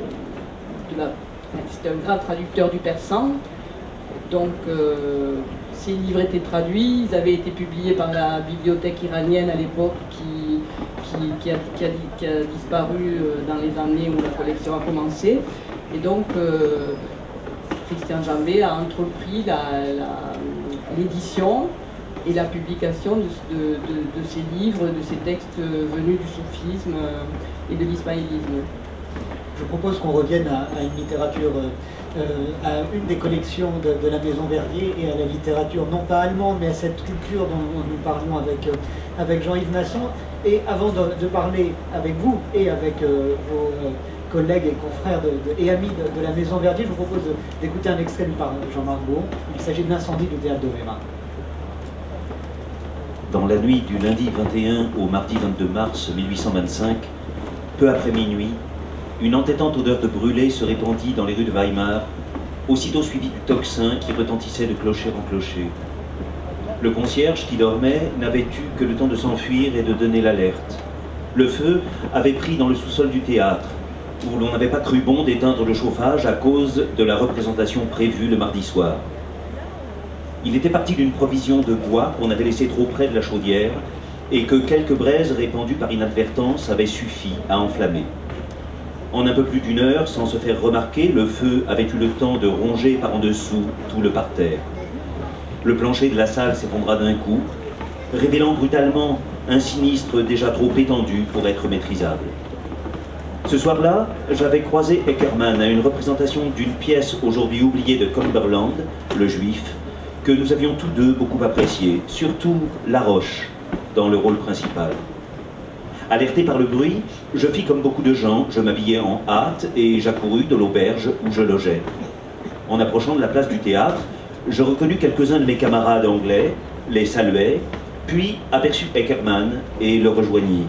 euh, c'était un grand traducteur du persan. Donc euh, ces livres étaient traduits, ils avaient été publiés par la bibliothèque iranienne à l'époque qui, qui, qui, a, qui, a, qui a disparu dans les années où la collection a commencé. Et donc euh, Christian Jambet a entrepris l'édition et la publication de, de, de, de ces livres, de ces textes venus du soufisme et de l'ismaélisme. Je propose qu'on revienne à, à une littérature, euh, à une des collections de, de la Maison Verdier et à la littérature, non pas allemande, mais à cette culture dont nous parlons avec, euh, avec Jean-Yves Masson. Et avant de, de parler avec vous et avec euh, vos euh, collègues et confrères de, de, et amis de, de la Maison Verdier, je vous propose d'écouter un extrait lu par Jean-Marc Bourg. Il s'agit de l'incendie du théâtre d'Overa. Dans la nuit du lundi vingt et un au mardi vingt-deux mars mille huit cent vingt-cinq, peu après minuit, une entêtante odeur de brûlé se répandit dans les rues de Weimar, aussitôt suivie du tocsin qui retentissait de clocher en clocher. Le concierge qui dormait n'avait eu que le temps de s'enfuir et de donner l'alerte. Le feu avait pris dans le sous-sol du théâtre, où l'on n'avait pas cru bon d'éteindre le chauffage à cause de la représentation prévue le mardi soir. Il était parti d'une provision de bois qu'on avait laissé trop près de la chaudière et que quelques braises répandues par inadvertance avaient suffi à enflammer. En un peu plus d'une heure, sans se faire remarquer, le feu avait eu le temps de ronger par en dessous tout le parterre. Le plancher de la salle s'effondra d'un coup, révélant brutalement un sinistre déjà trop étendu pour être maîtrisable. Ce soir-là, j'avais croisé Eckermann à une représentation d'une pièce aujourd'hui oubliée de Cumberland, le Juif, que nous avions tous deux beaucoup appréciée, surtout Laroche, dans le rôle principal. Alerté par le bruit, je fis comme beaucoup de gens, je m'habillai en hâte et j'accourus de l'auberge où je logeais. En approchant de la place du théâtre, je reconnus quelques-uns de mes camarades anglais, les saluai, puis aperçus Eckermann et le rejoignis.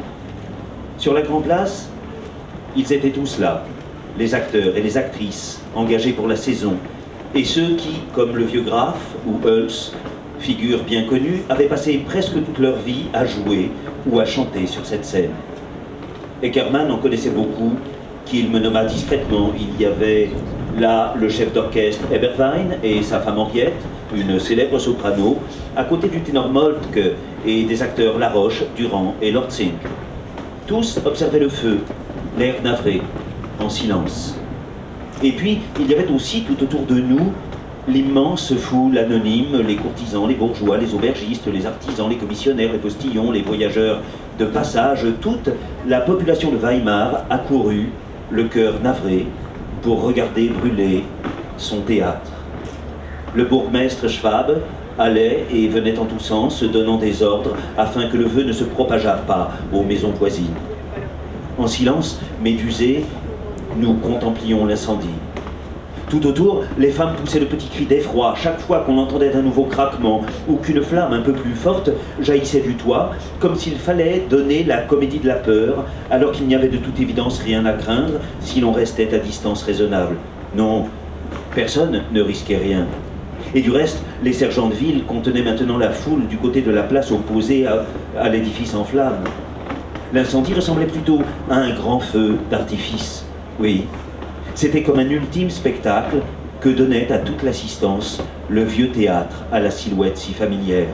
Sur la grande place, ils étaient tous là, les acteurs et les actrices engagés pour la saison, et ceux qui, comme le vieux Graff ou Hulse, figure bien connue, avaient passé presque toute leur vie à jouer ou à chanter sur cette scène. Eckermann en connaissait beaucoup, qu'il me nomma discrètement. Il y avait là le chef d'orchestre Eberwein et sa femme Henriette, une célèbre soprano, à côté du ténor Moltke et des acteurs Laroche, Durand et Lortzing. Tous observaient le feu, l'air navré, en silence. Et puis, il y avait aussi tout autour de nous l'immense foule anonyme, les courtisans, les bourgeois, les aubergistes, les artisans, les commissionnaires, les postillons, les voyageurs de passage, toute la population de Weimar accourut, le cœur navré, pour regarder brûler son théâtre. Le bourgmestre Schwab allait et venait en tous sens, donnant des ordres afin que le feu ne se propageât pas aux maisons voisines. En silence, médusés, nous contemplions l'incendie. Tout autour, les femmes poussaient de petits cris d'effroi chaque fois qu'on entendait un nouveau craquement ou qu'une flamme un peu plus forte jaillissait du toit, comme s'il fallait donner la comédie de la peur, alors qu'il n'y avait de toute évidence rien à craindre si l'on restait à distance raisonnable. Non, personne ne risquait rien. Et du reste, les sergents de ville contenaient maintenant la foule du côté de la place opposée à, à l'édifice en flammes. L'incendie ressemblait plutôt à un grand feu d'artifice. Oui, c'était comme un ultime spectacle que donnait à toute l'assistance le vieux théâtre à la silhouette si familière.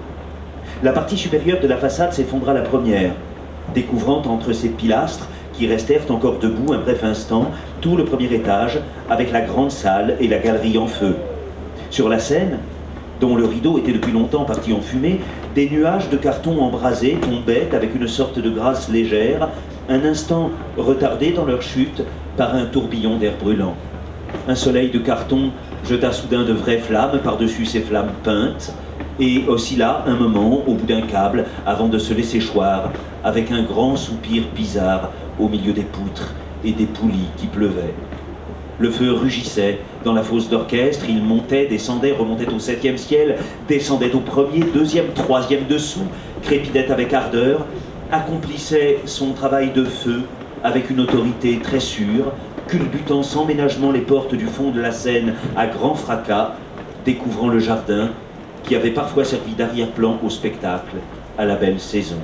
La partie supérieure de la façade s'effondra la première, découvrant entre ses pilastres, qui restèrent encore debout un bref instant, tout le premier étage, avec la grande salle et la galerie en feu. Sur la scène, dont le rideau était depuis longtemps parti en fumée, des nuages de carton embrasé tombaient avec une sorte de grâce légère, un instant retardés dans leur chute par un tourbillon d'air brûlant. Un soleil de carton jeta soudain de vraies flammes par-dessus ces flammes peintes, et oscilla un moment au bout d'un câble avant de se laisser choir avec un grand soupir bizarre au milieu des poutres et des poulies qui pleuvaient. Le feu rugissait dans la fosse d'orchestre, il montait, descendait, remontait au septième ciel, descendait au premier, deuxième, troisième dessous, crépitait avec ardeur, accomplissait son travail de feu avec une autorité très sûre, culbutant sans ménagement les portes du fond de la scène à grand fracas, découvrant le jardin qui avait parfois servi d'arrière-plan au spectacle à la belle saison.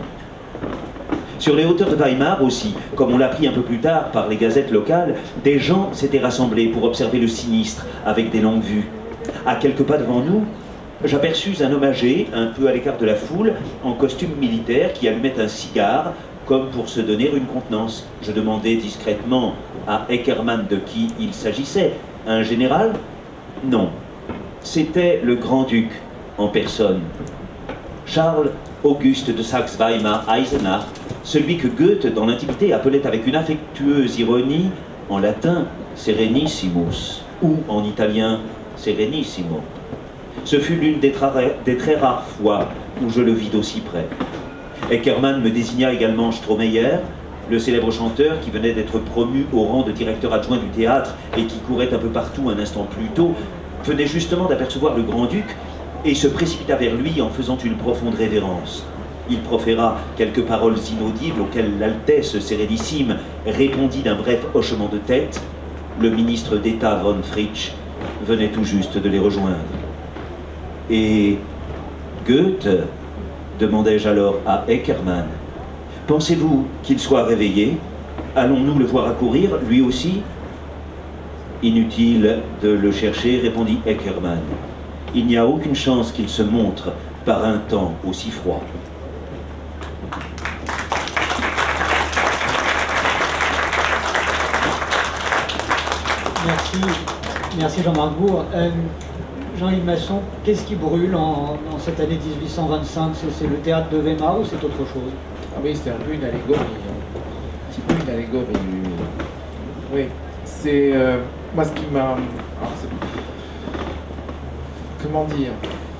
Sur les hauteurs de Weimar aussi, comme on l'a appris un peu plus tard par les gazettes locales, des gens s'étaient rassemblés pour observer le sinistre avec des longues vues. À quelques pas devant nous, j'aperçus un homme âgé, un peu à l'écart de la foule, en costume militaire, qui allumait un cigare, comme pour se donner une contenance. Je demandai discrètement à Eckermann de qui il s'agissait. Un général? Non. C'était le grand-duc en personne. Charles Auguste de Saxe-Weimar-Eisenach, celui que Goethe, dans l'intimité, appelait avec une affectueuse ironie, en latin, Serenissimus, ou en italien, Serenissimo. Ce fut l'une des, des très rares fois où je le vis d'aussi près. Eckermann me désigna également Strohmeyer, le célèbre chanteur qui venait d'être promu au rang de directeur adjoint du théâtre et qui courait un peu partout un instant plus tôt, venait justement d'apercevoir le grand-duc et se précipita vers lui en faisant une profonde révérence. Il proféra quelques paroles inaudibles auxquelles l'Altesse Sérénissime répondit d'un bref hochement de tête. Le ministre d'État von Fritsch venait tout juste de les rejoindre. Et Goethe, demandai-je alors à Eckermann. Pensez-vous qu'il soit réveillé? Allons-nous le voir accourir, lui aussi? Inutile de le chercher, répondit Eckermann. Il n'y a aucune chance qu'il se montre par un temps aussi froid. Merci, merci Jean-Marc Bourg. Euh, Jean-Yves Masson, qu'est-ce qui brûle en, en cette année mille huit cent vingt-cinq? C'est le théâtre de Weimar ou c'est autre chose? Ah oui, c'est un peu une allégorie. Hein. Un petit peu une allégorie. Oui, c'est... Euh, moi, ce qui m'a... Comment dire?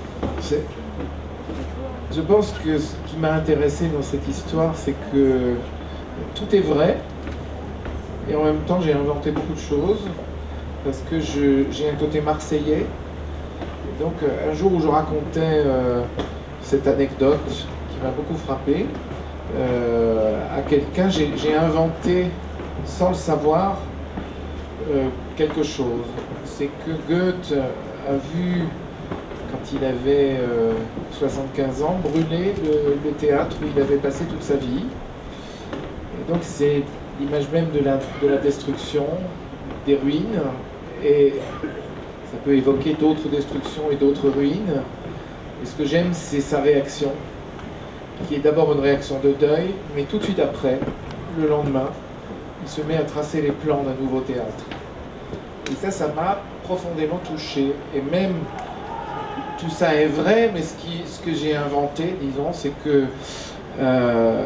Je pense que ce qui m'a intéressé dans cette histoire, c'est que tout est vrai, et en même temps, j'ai inventé beaucoup de choses, parce que j'ai un côté marseillais. Et donc, un jour où je racontais euh, cette anecdote qui m'a beaucoup frappé, euh, à quelqu'un, j'ai inventé, sans le savoir, euh, quelque chose. C'est que Goethe a vu, quand il avait euh, soixante-quinze ans, brûler le, le théâtre où il avait passé toute sa vie. Et donc c'est l'image même de la, de la destruction, des ruines, et ça peut évoquer d'autres destructions et d'autres ruines. Et ce que j'aime, c'est sa réaction, qui est d'abord une réaction de deuil, mais tout de suite après, le lendemain, il se met à tracer les plans d'un nouveau théâtre. Et ça, ça m'a profondément touché. Et même, tout ça est vrai, mais ce, qui, ce que j'ai inventé, disons, c'est que euh,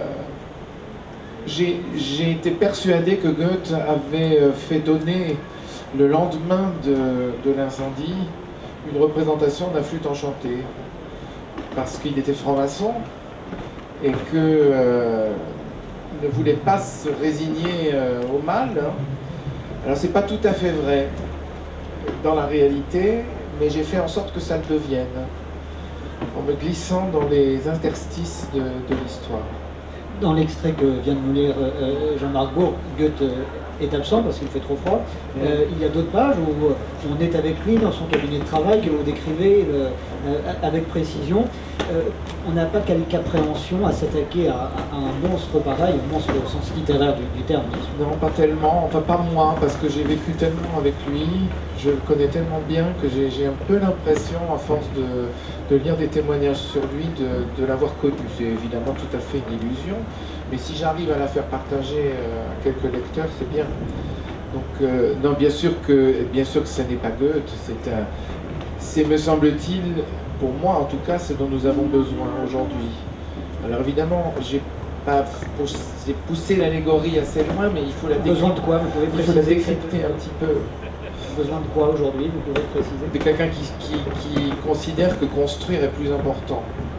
j'ai été persuadé que Goethe avait fait donner, le lendemain de, de l'incendie, une représentation de la flûte enchantée. Parce qu'il était franc-maçon, et qu'il euh, ne voulait pas se résigner euh, au mal. Alors c'est pas tout à fait vrai dans la réalité, mais j'ai fait en sorte que ça le devienne, en me glissant dans les interstices de, de l'histoire. Dans l'extrait que vient de nous lire euh, Jean-Marc Bourg, Goethe est absent parce qu'il fait trop froid. Euh, il y a d'autres pages où on est avec lui dans son cabinet de travail, que vous décrivez euh, avec précision. Euh, on n'a pas quelque appréhension à s'attaquer à, à un monstre pareil, un monstre au sens littéraire du, du terme. Non, pas tellement, enfin pas moi, parce que j'ai vécu tellement avec lui, je le connais tellement bien que j'ai un peu l'impression, à force de, de lire des témoignages sur lui, de, de l'avoir connu. C'est évidemment tout à fait une illusion, mais si j'arrive à la faire partager à quelques lecteurs, c'est bien. Donc, euh, non, bien sûr que, bien sûr que ce n'est pas Goethe, c'est un, c'est, me semble-t-il, pour moi en tout cas, ce dont nous avons besoin aujourd'hui. Alors évidemment, j'ai pas poussé, poussé l'allégorie assez loin, mais il faut la besoin de quoi? Vous pouvez il faut la décrypter un petit peu. Besoin de quoi aujourd'hui? Vous pouvez préciser? De quelqu'un qui, qui, qui considère que construire est plus important.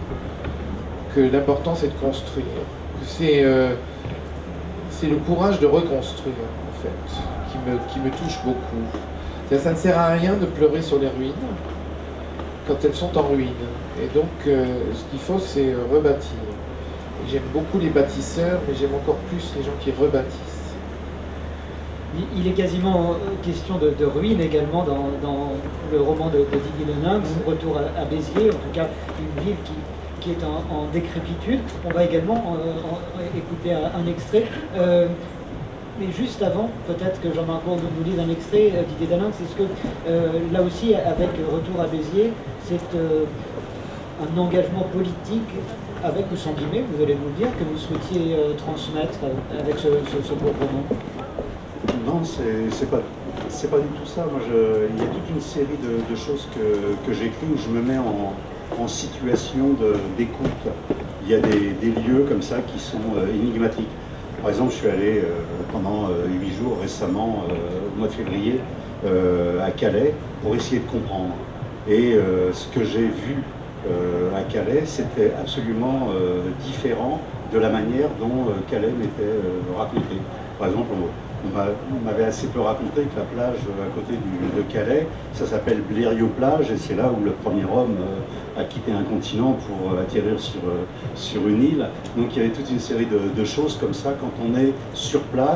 Que l'important c'est de construire. Que c'est euh, c'est le courage de reconstruire, en fait, qui me, qui me touche beaucoup. Ça, ça ne sert à rien de pleurer sur les ruines quand elles sont en ruine. Et donc, euh, ce qu'il faut, c'est rebâtir. J'aime beaucoup les bâtisseurs, mais j'aime encore plus les gens qui rebâtissent. Il est quasiment question de, de ruines également dans, dans le roman de, de Didier Leninx, Retour à, à Béziers, en tout cas une ville qui, qui est en, en décrépitude. On va également en, en, écouter un, un extrait. Euh, mais juste avant, peut-être que Jean-Marc Bourg nous lise un extrait, euh, Didier Leninx, est-ce que euh, là aussi, avec Retour à Béziers, c'est euh, un engagement politique, avec ou sans guillemets, vous allez nous le dire, que vous souhaitiez euh, transmettre avec ce, ce, ce beau roman? Non, c'est pas, c'est pas du tout ça. Moi, je, il y a toute une série de, de choses que, que j'écris où je me mets en, en situation d'écoute. Il y a des, des lieux comme ça qui sont euh, énigmatiques. Par exemple, je suis allé euh, pendant huit euh, jours récemment, euh, au mois de février, euh, à Calais, pour essayer de comprendre. Et euh, ce que j'ai vu euh, à Calais, c'était absolument euh, différent de la manière dont euh, Calais m'était euh, raconté. Par exemple, on, on m'avait assez peu raconté que la plage à côté du, de Calais, ça s'appelle Blériot-Plage, et c'est là où le premier homme euh, a quitté un continent pour euh, atterrir sur, euh, sur une île. Donc il y avait toute une série de, de choses comme ça. Quand on est sur place,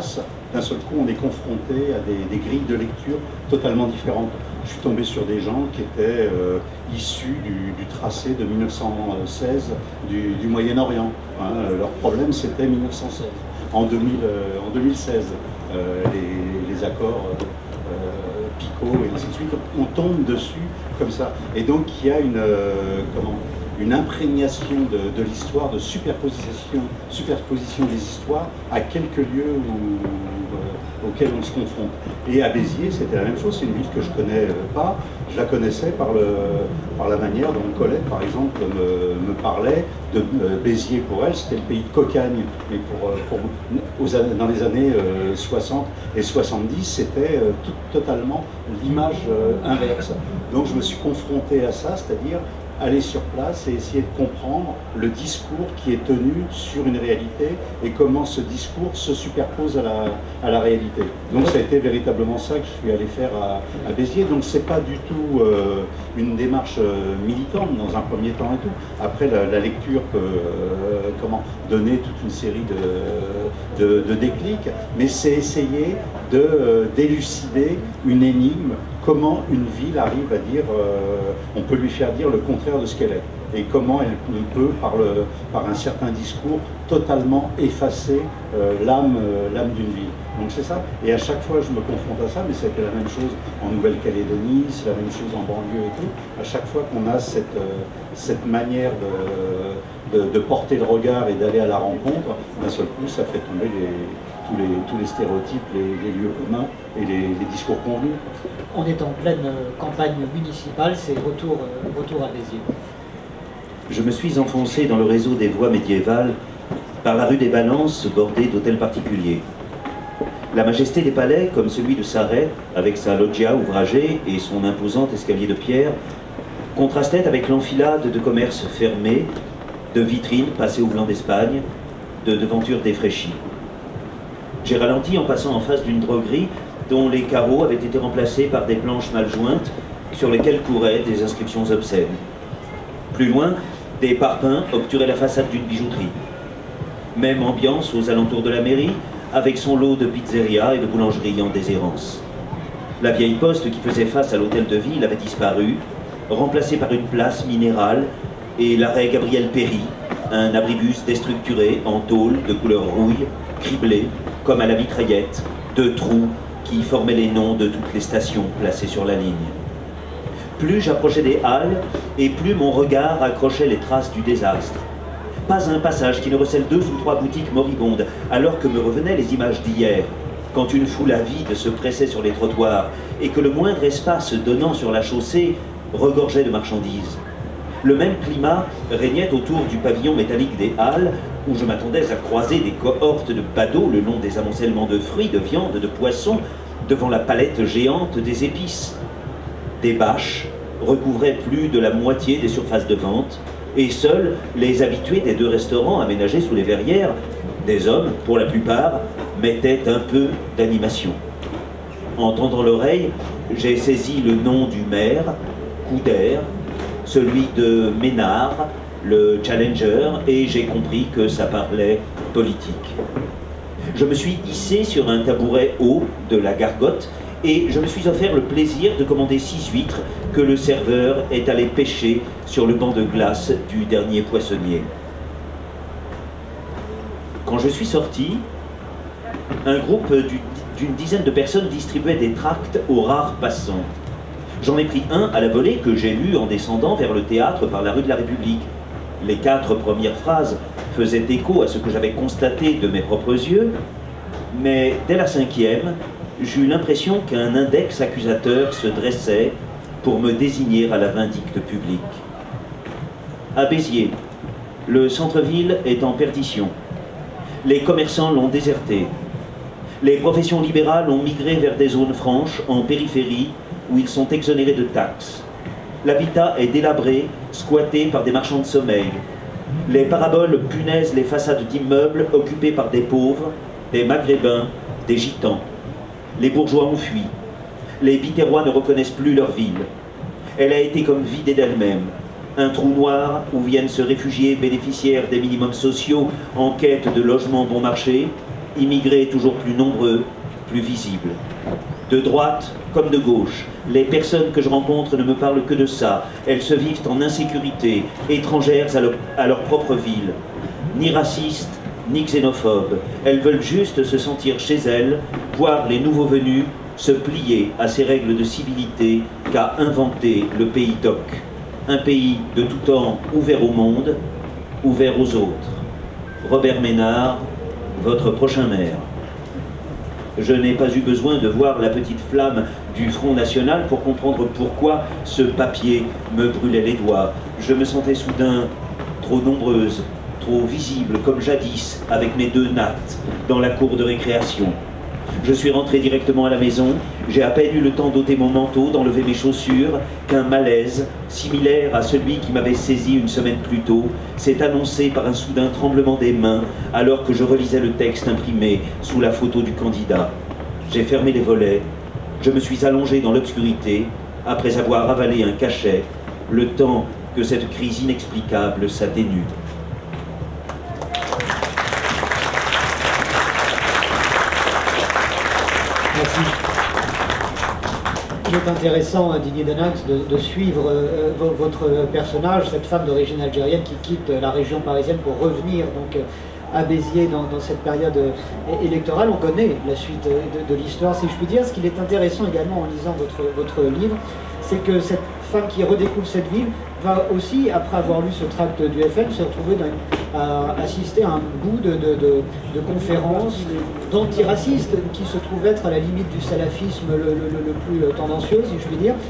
d'un seul coup, on est confronté à des, des grilles de lecture totalement différentes. Je suis tombé sur des gens qui étaient euh, issus du, du tracé de mille neuf cent seize du, du Moyen-Orient. Hein. Leur problème, c'était mille neuf cent seize. En, deux mille, euh, en deux mille seize, euh, les, les accords euh, Picot et ainsi de suite, on tombe dessus comme ça. Et donc, il y a une, euh, comment, une imprégnation de, de l'histoire, de superposition, superposition des histoires à quelques lieux où, euh, auxquels on se confronte. Et à Béziers, c'était la même chose, c'est une ville que je ne connais pas, je la connaissais par, le, par la manière dont Colette, par exemple, me, me parlait de euh, Béziers. Pour elle, c'était le pays de Cocagne, mais pour, pour, aux, dans les années euh, soixante et soixante-dix, c'était euh, tout, totalement l'image euh, inverse. Donc je me suis confronté à ça, c'est-à-dire aller sur place et essayer de comprendre le discours qui est tenu sur une réalité et comment ce discours se superpose à la, à la réalité. Donc ça a été véritablement ça que je suis allé faire à, à Béziers. Donc c'est pas du tout euh, une démarche euh, militante dans un premier temps et tout. Après la, la lecture peut euh, comment, donner toute une série de, de, de déclics, mais c'est essayer de euh, d'élucider une énigme. Comment une ville arrive à dire, euh, on peut lui faire dire le contraire de ce qu'elle est, et comment elle peut, par, le, par un certain discours, totalement effacer euh, l'âme euh, l'âme d'une ville. Donc c'est ça, et à chaque fois je me confronte à ça, mais c'était la même chose en Nouvelle-Calédonie, c'est la même chose en banlieue et tout. À chaque fois qu'on a cette, euh, cette manière de, de, de porter le regard et d'aller à la rencontre, d'un seul coup ça fait tomber les... Tous les, tous les stéréotypes, les, les lieux communs et les, les discours convenus. On est en pleine campagne municipale, c'est retour, retour à Béziers. Je me suis enfoncé dans le réseau des voies médiévales par la rue des Balances bordée d'hôtels particuliers. La majesté des palais, comme celui de Sarret, avec sa loggia ouvragée et son imposant escalier de pierre, contrastait avec l'enfilade de commerces fermés, de vitrines passées au blanc d'Espagne, de devantures défraîchies. J'ai ralenti en passant en face d'une droguerie dont les carreaux avaient été remplacés par des planches mal jointes sur lesquelles couraient des inscriptions obscènes. Plus loin, des parpaings obturaient la façade d'une bijouterie. Même ambiance aux alentours de la mairie, avec son lot de pizzerias et de boulangeries en déshérence. La vieille poste qui faisait face à l'hôtel de ville avait disparu, remplacée par une place minérale et l'arrêt Gabriel Péry, un abribus déstructuré en tôle de couleur rouille, criblé, comme à la mitraillette, deux trous qui formaient les noms de toutes les stations placées sur la ligne. Plus j'approchais des halles, et plus mon regard accrochait les traces du désastre. Pas un passage qui ne recèle deux ou trois boutiques moribondes, alors que me revenaient les images d'hier, quand une foule avide se pressait sur les trottoirs, et que le moindre espace donnant sur la chaussée regorgeait de marchandises. Le même climat régnait autour du pavillon métallique des halles, où je m'attendais à croiser des cohortes de badauds le long des amoncellements de fruits, de viande, de poissons, devant la palette géante des épices. Des bâches recouvraient plus de la moitié des surfaces de vente, et seuls les habitués des deux restaurants aménagés sous les verrières, des hommes pour la plupart, mettaient un peu d'animation. En tendant l'oreille, j'ai saisi le nom du maire, Couder, celui de Ménard, le Challenger, et j'ai compris que ça parlait politique. Je me suis hissé sur un tabouret haut de la gargote et je me suis offert le plaisir de commander six huîtres que le serveur est allé pêcher sur le banc de glace du dernier poissonnier. Quand je suis sorti, un groupe d'une dizaine de personnes distribuait des tracts aux rares passants. J'en ai pris un à la volée que j'ai lu en descendant vers le théâtre par la rue de la République. Les quatre premières phrases faisaient écho à ce que j'avais constaté de mes propres yeux, mais dès la cinquième, j'eus l'impression qu'un index accusateur se dressait pour me désigner à la vindicte publique. À Béziers, le centre-ville est en perdition. Les commerçants l'ont déserté. Les professions libérales ont migré vers des zones franches, en périphérie, où ils sont exonérés de taxes. L'habitat est délabré, squatté par des marchands de sommeil. Les paraboles punaisent les façades d'immeubles occupés par des pauvres, des maghrébins, des gitans. Les bourgeois ont fui. Les Biterrois ne reconnaissent plus leur ville. Elle a été comme vidée d'elle-même. Un trou noir où viennent se réfugier bénéficiaires des minimums sociaux en quête de logements bon marché, immigrés toujours plus nombreux, plus visible. De droite comme de gauche, les personnes que je rencontre ne me parlent que de ça. Elles se vivent en insécurité, étrangères à leur, à leur propre ville. Ni racistes, ni xénophobes. Elles veulent juste se sentir chez elles, voir les nouveaux venus se plier à ces règles de civilité qu'a inventé le pays d'Oc. Un pays de tout temps ouvert au monde, ouvert aux autres. Robert Ménard, votre prochain maire. Je n'ai pas eu besoin de voir la petite flamme du Front National pour comprendre pourquoi ce papier me brûlait les doigts. Je me sentais soudain trop nombreuse, trop visible, comme jadis, avec mes deux nattes, dans la cour de récréation. Je suis rentré directement à la maison, j'ai à peine eu le temps d'ôter mon manteau, d'enlever mes chaussures, qu'un malaise, similaire à celui qui m'avait saisi une semaine plus tôt, s'est annoncé par un soudain tremblement des mains, alors que je relisais le texte imprimé sous la photo du candidat. J'ai fermé les volets, je me suis allongé dans l'obscurité, après avoir avalé un cachet, le temps que cette crise inexplicable s'atténue. Merci. Il est intéressant, Didier Denax, de, de suivre euh, votre personnage, cette femme d'origine algérienne qui quitte la région parisienne pour revenir donc, à Béziers dans, dans cette période électorale. On connaît la suite de, de l'histoire, si je puis dire. Ce qui est intéressant également en lisant votre, votre livre, c'est que cette femme qui redécouvre cette ville va aussi, après avoir lu ce tract du F N, se retrouver dans, à assister à un bout de, de, de, de conférences d'antiracistes qui se trouve être à la limite du salafisme le, le, le plus tendancieux, si je puis dire.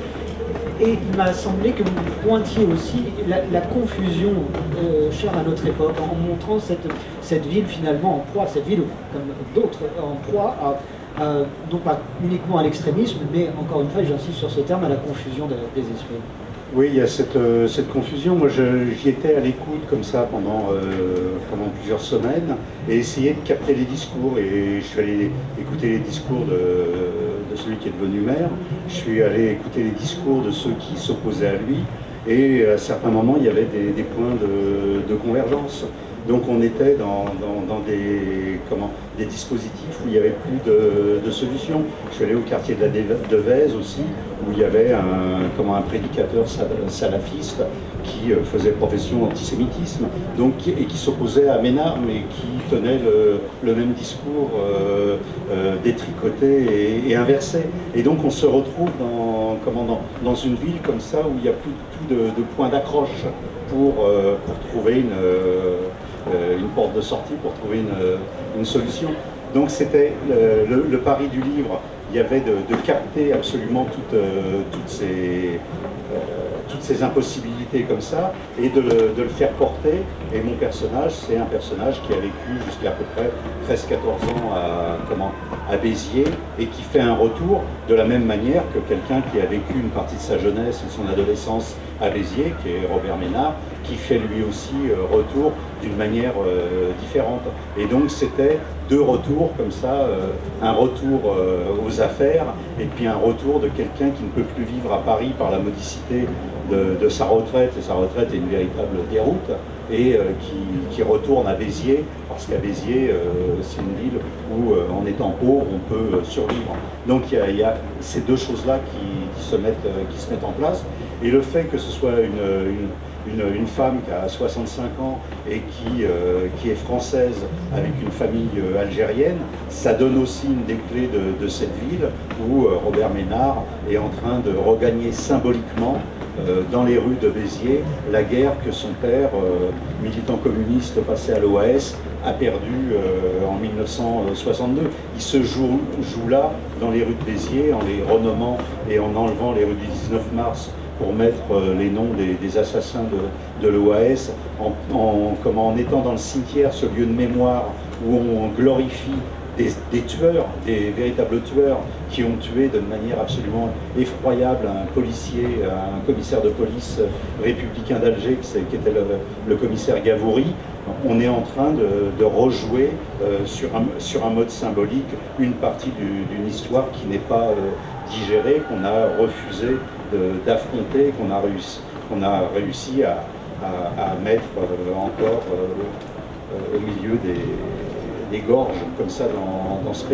Et il m'a semblé que vous pointiez aussi la, la confusion euh, chère à notre époque, en montrant cette, cette ville finalement en proie, cette ville comme d'autres, en proie à, à, non pas uniquement à l'extrémisme, mais encore une fois, j'insiste sur ce terme, à la confusion de, des esprits. Oui, il y a cette, euh, cette confusion. Moi, j'y étais à l'écoute comme ça pendant, euh, pendant plusieurs semaines et essayé de capter les discours. Et je suis allé écouter les discours de, de celui qui est devenu maire. Je suis allé écouter les discours de ceux qui s'opposaient à lui. Et à certains moments, il y avait des, des points de, de convergence. Donc on était dans, dans, dans des, comment, des dispositifs où il n'y avait plus de, de solutions. Je suis allé au quartier de la Devèze aussi, où il y avait un, comment, un prédicateur salafiste qui faisait profession d'antisémitisme, donc, et qui s'opposait à Ménard, mais qui tenait le, le même discours euh, euh, détricoté et, et inversé. Et donc on se retrouve dans, comment, dans, dans une ville comme ça, où il n'y a plus, plus de, de points d'accroche pour, euh, pour trouver une... Euh, une porte de sortie, pour trouver une, une solution. Donc c'était le, le, le pari du livre, il y avait de, de capter absolument toutes, euh, toutes, ces, euh, toutes ces impossibilités comme ça, et de le, de le faire porter. Et mon personnage, c'est un personnage qui a vécu jusqu'à à peu près treize quatorze ans à, comment, à Béziers, et qui fait un retour de la même manière que quelqu'un qui a vécu une partie de sa jeunesse et de son adolescence à Béziers, qui est Robert Ménard, qui fait lui aussi euh, retour d'une manière euh, différente. Et donc c'était deux retours comme ça, euh, un retour euh, aux affaires et puis un retour de quelqu'un qui ne peut plus vivre à Paris par la modicité de, de sa retraite, et sa retraite est une véritable déroute, et euh, qui, qui retourne à Béziers, parce qu'à Béziers, euh, c'est une ville où euh, en étant pauvre, on peut euh, survivre. Donc il y a, il y a ces deux choses-là qui, qui, se mettent, euh, qui se mettent en place, et le fait que ce soit une, une Une, une femme qui a soixante-cinq ans et qui, euh, qui est française avec une famille euh, algérienne, ça donne aussi une des clés de, de cette ville où euh, Robert Ménard est en train de regagner symboliquement euh, dans les rues de Béziers la guerre que son père, euh, militant communiste passé à l'O A S, a perdu euh, en mille neuf cent soixante-deux. Il se joue, joue là, dans les rues de Béziers, en les renommant et en enlevant les rues du dix-neuf mars pour mettre euh, les noms des, des assassins de, de l'O A S, en, en, comment, en étant dans le cimetière, ce lieu de mémoire où on glorifie des, des tueurs, des véritables tueurs qui ont tué de manière absolument effroyable un policier, un commissaire de police républicain d'Alger, qui était le, le commissaire Gavouri. On est en train de, de rejouer euh, sur, un, sur un mode symbolique une partie d'une histoire qui n'est pas euh, digérée, qu'on a refusé d'affronter, qu'on a réussi, qu'on a réussi à, à, à mettre euh, encore euh, euh, au milieu des, des gorges, comme ça, dans, dans ce pays.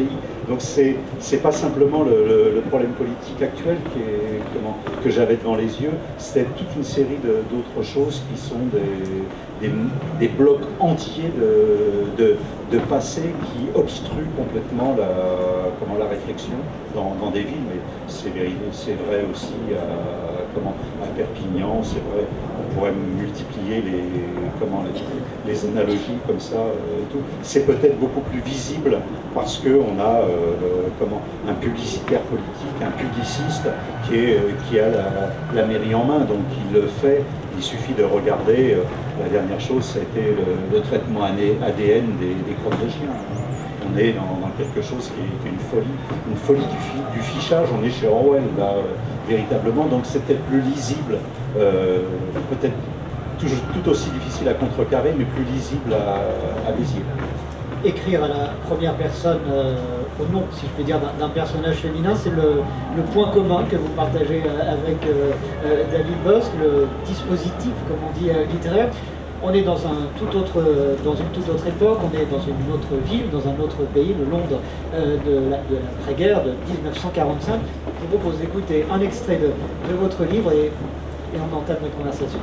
Donc c'est c'est pas simplement le, le, le problème politique actuel qui est, comment, que j'avais devant les yeux, c'était toute une série d'autres choses qui sont des, des, des blocs entiers de, de, de passé qui obstruent complètement la, comment, la réflexion dans, dans des villes, mais c'est vrai, vrai aussi à, comment, à Perpignan, c'est vrai, on pourrait multiplier les, comment, les, les analogies comme ça euh, et tout. C'est peut-être beaucoup plus visible parce qu'on a euh, comment, un publicitaire politique, un publiciste qui, est, qui a la, la mairie en main, donc il le fait. Il suffit de regarder, euh, la dernière chose, ça a été le, le traitement A D N des, des crottes de chiens. On est dans, dans quelque chose qui est, qui est une folie, une folie du, fi, du fichage, on est chez Orwell, là, euh, véritablement, donc c'est peut-être plus lisible, euh, peut-être tout, tout aussi difficile à contrecarrer, mais plus lisible à, à désirer. Écrire à la première personne, euh, au nom, si je peux dire, d'un personnage féminin, c'est le, le point commun que vous partagez avec euh, euh, David Bosc, le dispositif, comme on dit, euh, littéraire. On est dans, un tout autre, dans une toute autre époque, on est dans une autre ville, dans un autre pays, le Londres euh, de l'après-guerre de mille neuf cent quarante-cinq. Je vous propose d'écouter un extrait de, de votre livre et, et on entame notre conversation.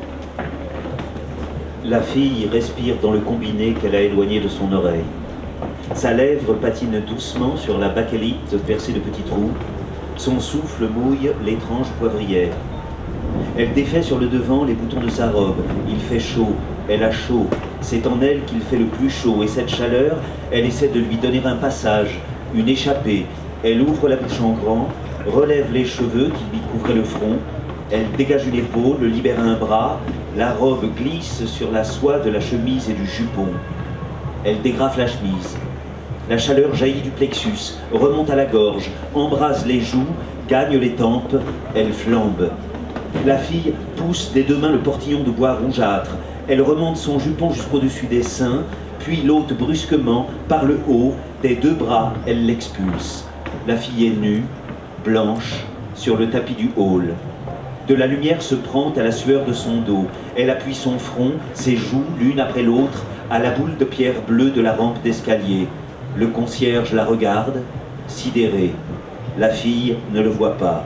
La fille respire dans le combiné qu'elle a éloigné de son oreille. Sa lèvre patine doucement sur la bakélite percée de petits trous. Son souffle mouille l'étrange poivrière. Elle défait sur le devant les boutons de sa robe. Il fait chaud, elle a chaud. C'est en elle qu'il fait le plus chaud. Et cette chaleur, elle essaie de lui donner un passage, une échappée. Elle ouvre la bouche en grand, relève les cheveux qui lui couvraient le front. Elle dégage une épaule, libère un bras. La robe glisse sur la soie de la chemise et du jupon. Elle dégrafe la chemise. La chaleur jaillit du plexus, remonte à la gorge, embrase les joues, gagne les tempes. Elle flambe. La fille pousse des deux mains le portillon de bois rougeâtre. Elle remonte son jupon jusqu'au-dessus des seins, puis l'ôte brusquement, par le haut, des deux bras, elle l'expulse. La fille est nue, blanche, sur le tapis du hall. De la lumière se prend à la sueur de son dos. Elle appuie son front, ses joues, l'une après l'autre, à la boule de pierre bleue de la rampe d'escalier. Le concierge la regarde, sidéré. La fille ne le voit pas.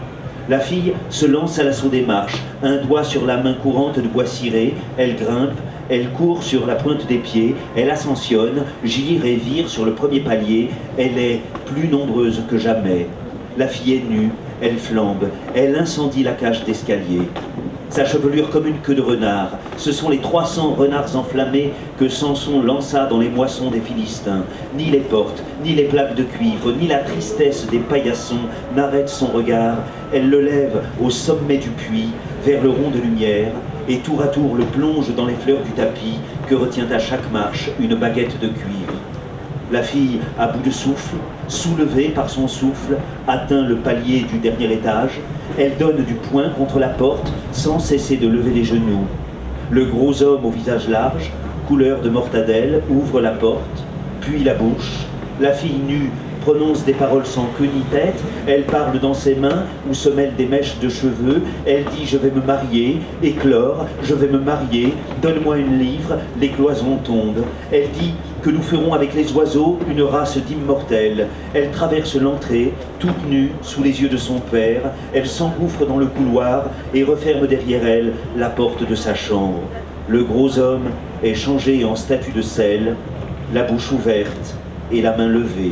La fille se lance à l'assaut des marches, un doigt sur la main courante de bois ciré, elle grimpe, elle court sur la pointe des pieds, elle ascensionne, gire et vire sur le premier palier, elle est plus nombreuse que jamais. La fille est nue, elle flambe, elle incendie la cage d'escalier. Sa chevelure comme une queue de renard, ce sont les trois cents renards enflammés que Samson lança dans les moissons des Philistins. Ni les portes, ni les plaques de cuivre, ni la tristesse des paillassons n'arrêtent son regard. Elle le lève au sommet du puits, vers le rond de lumière, et tour à tour le plonge dans les fleurs du tapis que retient à chaque marche une baguette de cuivre. La fille, à bout de souffle, soulevée par son souffle, atteint le palier du dernier étage. Elle donne du poing contre la porte sans cesser de lever les genoux. Le gros homme au visage large, couleur de mortadelle, ouvre la porte, puis la bouche. La fille nue prononce des paroles sans queue ni tête. Elle parle dans ses mains où se mêlent des mèches de cheveux. Elle dit « je vais me marier », éclore « je vais me marier, donne-moi une livre », les cloisons tombent. Elle dit que nous ferons avec les oiseaux une race d'immortels. Elle traverse l'entrée, toute nue, sous les yeux de son père. Elle s'engouffre dans le couloir et referme derrière elle la porte de sa chambre. Le gros homme est changé en statue de sel, la bouche ouverte et la main levée.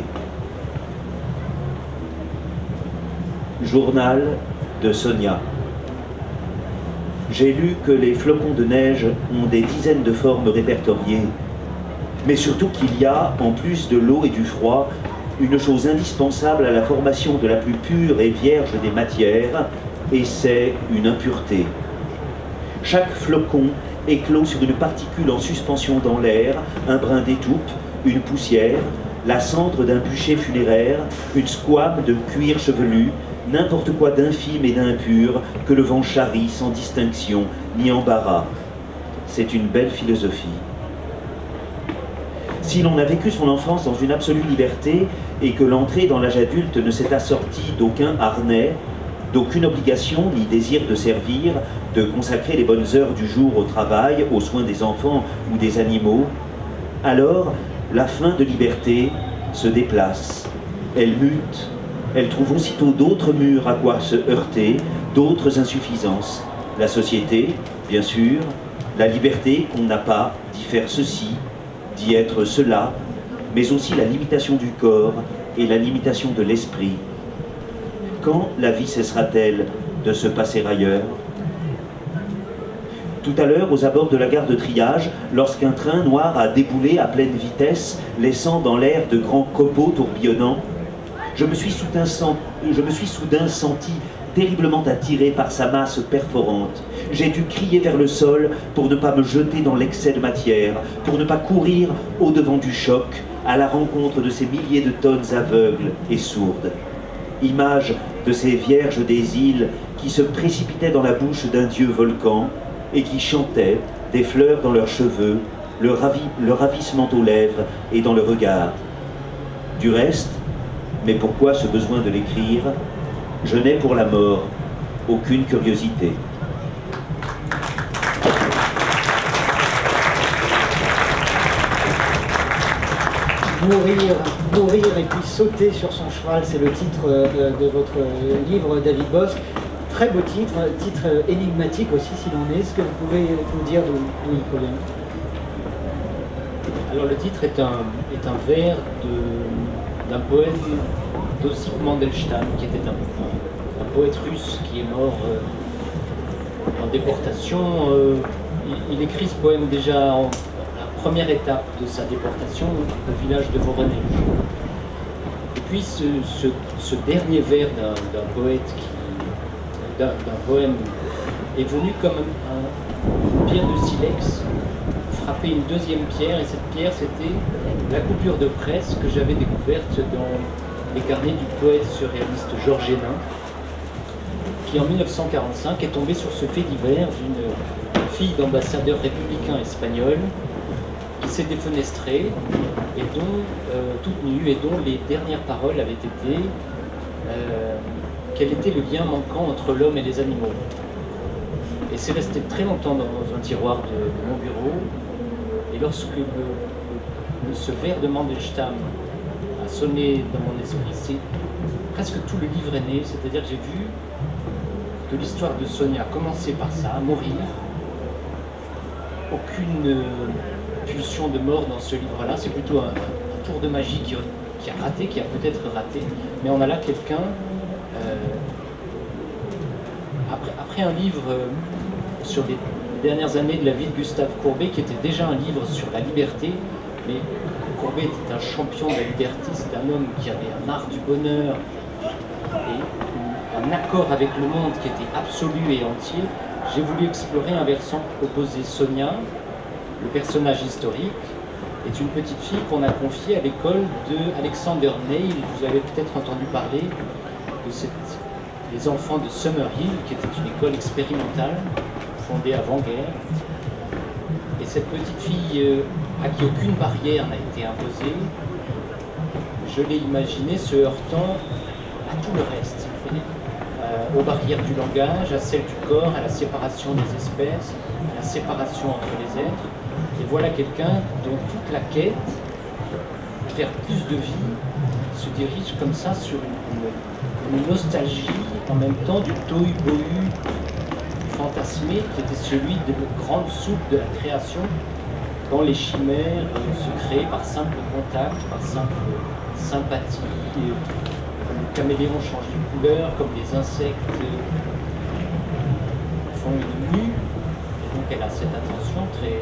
Journal de Sonia. J'ai lu que les flocons de neige ont des dizaines de formes répertoriées, mais surtout qu'il y a, en plus de l'eau et du froid, une chose indispensable à la formation de la plus pure et vierge des matières, et c'est une impureté. Chaque flocon éclot sur une particule en suspension dans l'air, un brin d'étoupe, une poussière, la cendre d'un bûcher funéraire, une squame de cuir chevelu, n'importe quoi d'infime et d'impur que le vent charrie sans distinction ni embarras. C'est une belle philosophie. Si l'on a vécu son enfance dans une absolue liberté et que l'entrée dans l'âge adulte ne s'est assortie d'aucun harnais, d'aucune obligation ni désir de servir, de consacrer les bonnes heures du jour au travail, aux soins des enfants ou des animaux, alors la fin de liberté se déplace Elle mute, elle trouve aussitôt d'autres murs à quoi se heurter, d'autres insuffisances. La société, bien sûr, la liberté qu'on n'a pas d'y faire ceci, d'y être cela, mais aussi la limitation du corps et la limitation de l'esprit. Quand la vie cessera-t-elle de se passer ailleurs? Tout à l'heure, aux abords de la gare de triage, lorsqu'un train noir a déboulé à pleine vitesse, laissant dans l'air de grands copeaux tourbillonnants, je me suis soudain, sent... je me suis soudain senti terriblement attiré par sa masse perforante. J'ai dû crier vers le sol pour ne pas me jeter dans l'excès de matière, pour ne pas courir au-devant du choc, à la rencontre de ces milliers de tonnes aveugles et sourdes. Image de ces vierges des îles qui se précipitaient dans la bouche d'un dieu volcan et qui chantaient, des fleurs dans leurs cheveux, le, ravi, le ravissement aux lèvres et dans le regard. Du reste, mais pourquoi ce besoin de l'écrire? Je n'ai pour la mort aucune curiosité. Mourir, mourir et puis sauter sur son cheval, c'est le titre de votre livre, David Bosc. Très beau titre, titre énigmatique aussi s'il en est. Est-ce que vous pouvez nous dire d'où il provient? Alors le titre est un, est un vers d'un poète d'Ossip Mandelstam, qui était un, un poète russe qui est mort euh, en déportation. Euh, il, il écrit ce poème déjà en la première étape de sa déportation au village de Voronezh. Et puis ce, ce, ce dernier vers d'un poète qui d'un poème est venu comme un, une pierre de silex frapper une deuxième pierre, et cette pierre c'était la coupure de presse que j'avais découverte dans les carnets du poète surréaliste Georges Hénin, qui en mille neuf cent quarante-cinq est tombé sur ce fait divers d'une fille d'ambassadeur républicain espagnol qui s'est défenestrée et dont, euh, toute nue, et dont les dernières paroles avaient été euh, quel était le lien manquant entre l'homme et les animaux. Et c'est resté très longtemps dans un tiroir de, de mon bureau, et lorsque le, le, ce vers de Mandelstam a sonné dans mon esprit, c'est presque tout le livre est né, c'est-à-dire que j'ai vu que l'histoire de Sonia commençait par ça, à mourir, aucune euh, pulsion de mort dans ce livre-là, c'est plutôt un, un tour de magie qui, qui a raté, qui a peut-être raté, mais on a là quelqu'un Euh, après, après un livre euh, sur les dernières années de la vie de Gustave Courbet, qui était déjà un livre sur la liberté, mais Courbet était un champion de la liberté, c'est un homme qui avait un art du bonheur et un accord avec le monde qui était absolu et entier. J'ai voulu explorer un versant opposé. Sonia, le personnage historique, est une petite fille qu'on a confiée à l'école de Alexander Neil. Vous avez peut-être entendu parler de cette, les enfants de Summerhill, qui était une école expérimentale fondée avant-guerre. Et cette petite fille euh, à qui aucune barrière n'a été imposée, je l'ai imaginée se heurtant à tout le reste, euh, aux barrières du langage, à celles du corps, à la séparation des espèces, à la séparation entre les êtres. Et voilà quelqu'un dont toute la quête, faire plus de vie, se dirige comme ça sur une, une une nostalgie en même temps du tohu-bohu fantasmé qui était celui de la grande soupe de la création, quand les chimères se créent par simple contact, par simple sympathie, et comme le caméléon change de couleur, comme les insectes font une mue, et donc elle a cette attention très...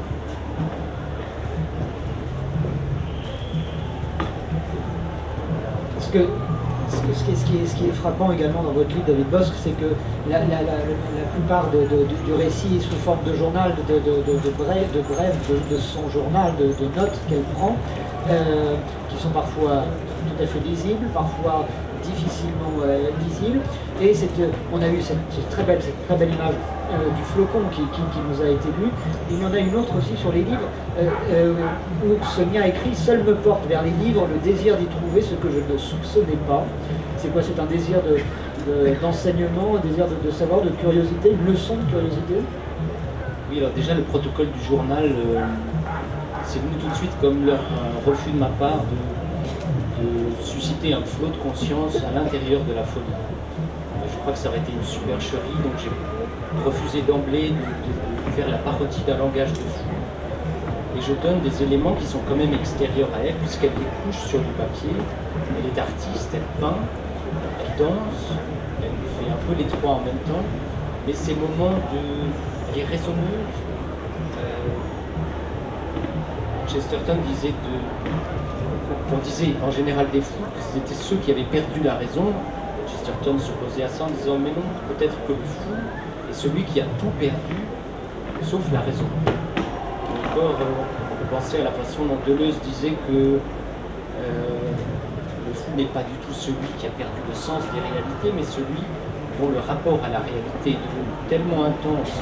Parce que Ce qui, est, ce, qui est, ce qui est frappant également dans votre livre, David Bosc, c'est que la, la, la, la plupart de, de, du récit est sous forme de journal, de, de, de, de brèves, de, brève, de, de son journal, de, de notes qu'elle prend, euh, qui sont parfois tout à fait lisibles, parfois difficilement euh, lisibles. Et cette, on a eu cette, cette, très, belle, cette très belle image euh, du flocon qui, qui, qui nous a été lu. Il y en a une autre aussi sur les livres, euh, euh, où Sonia écrit « Seul me porte vers les livres le désir d'y trouver ce que je ne soupçonnais pas ». C'est quoi? C'est un désir d'enseignement, de, de, un désir de, de savoir, de curiosité, une leçon de curiosité? Oui, alors déjà le protocole du journal, euh, c'est venu tout de suite comme leur, un refus de ma part de, de de susciter un flot de conscience à l'intérieur de la folie. Je crois que ça aurait été une supercherie, donc j'ai refusé d'emblée de, de, de faire la parodie d'un langage de fou. Et je donne des éléments qui sont quand même extérieurs à elle, puisqu'elle les couche sur du papier. Elle est artiste, elle peint, elle danse, elle fait un peu les trois en même temps. Mais ces moments de... Elle est raisonneuse. Euh, Chesterton disait de... On disait en général des fous que c'était ceux qui avaient perdu la raison. Chesterton s'opposait à ça en disant mais non, peut-être que le fou est celui qui a tout perdu, sauf la raison. Encore, on peut penser à la façon dont Deleuze disait que euh, le fou n'est pas du tout celui qui a perdu le sens des réalités, mais celui dont le rapport à la réalité est devenu tellement intense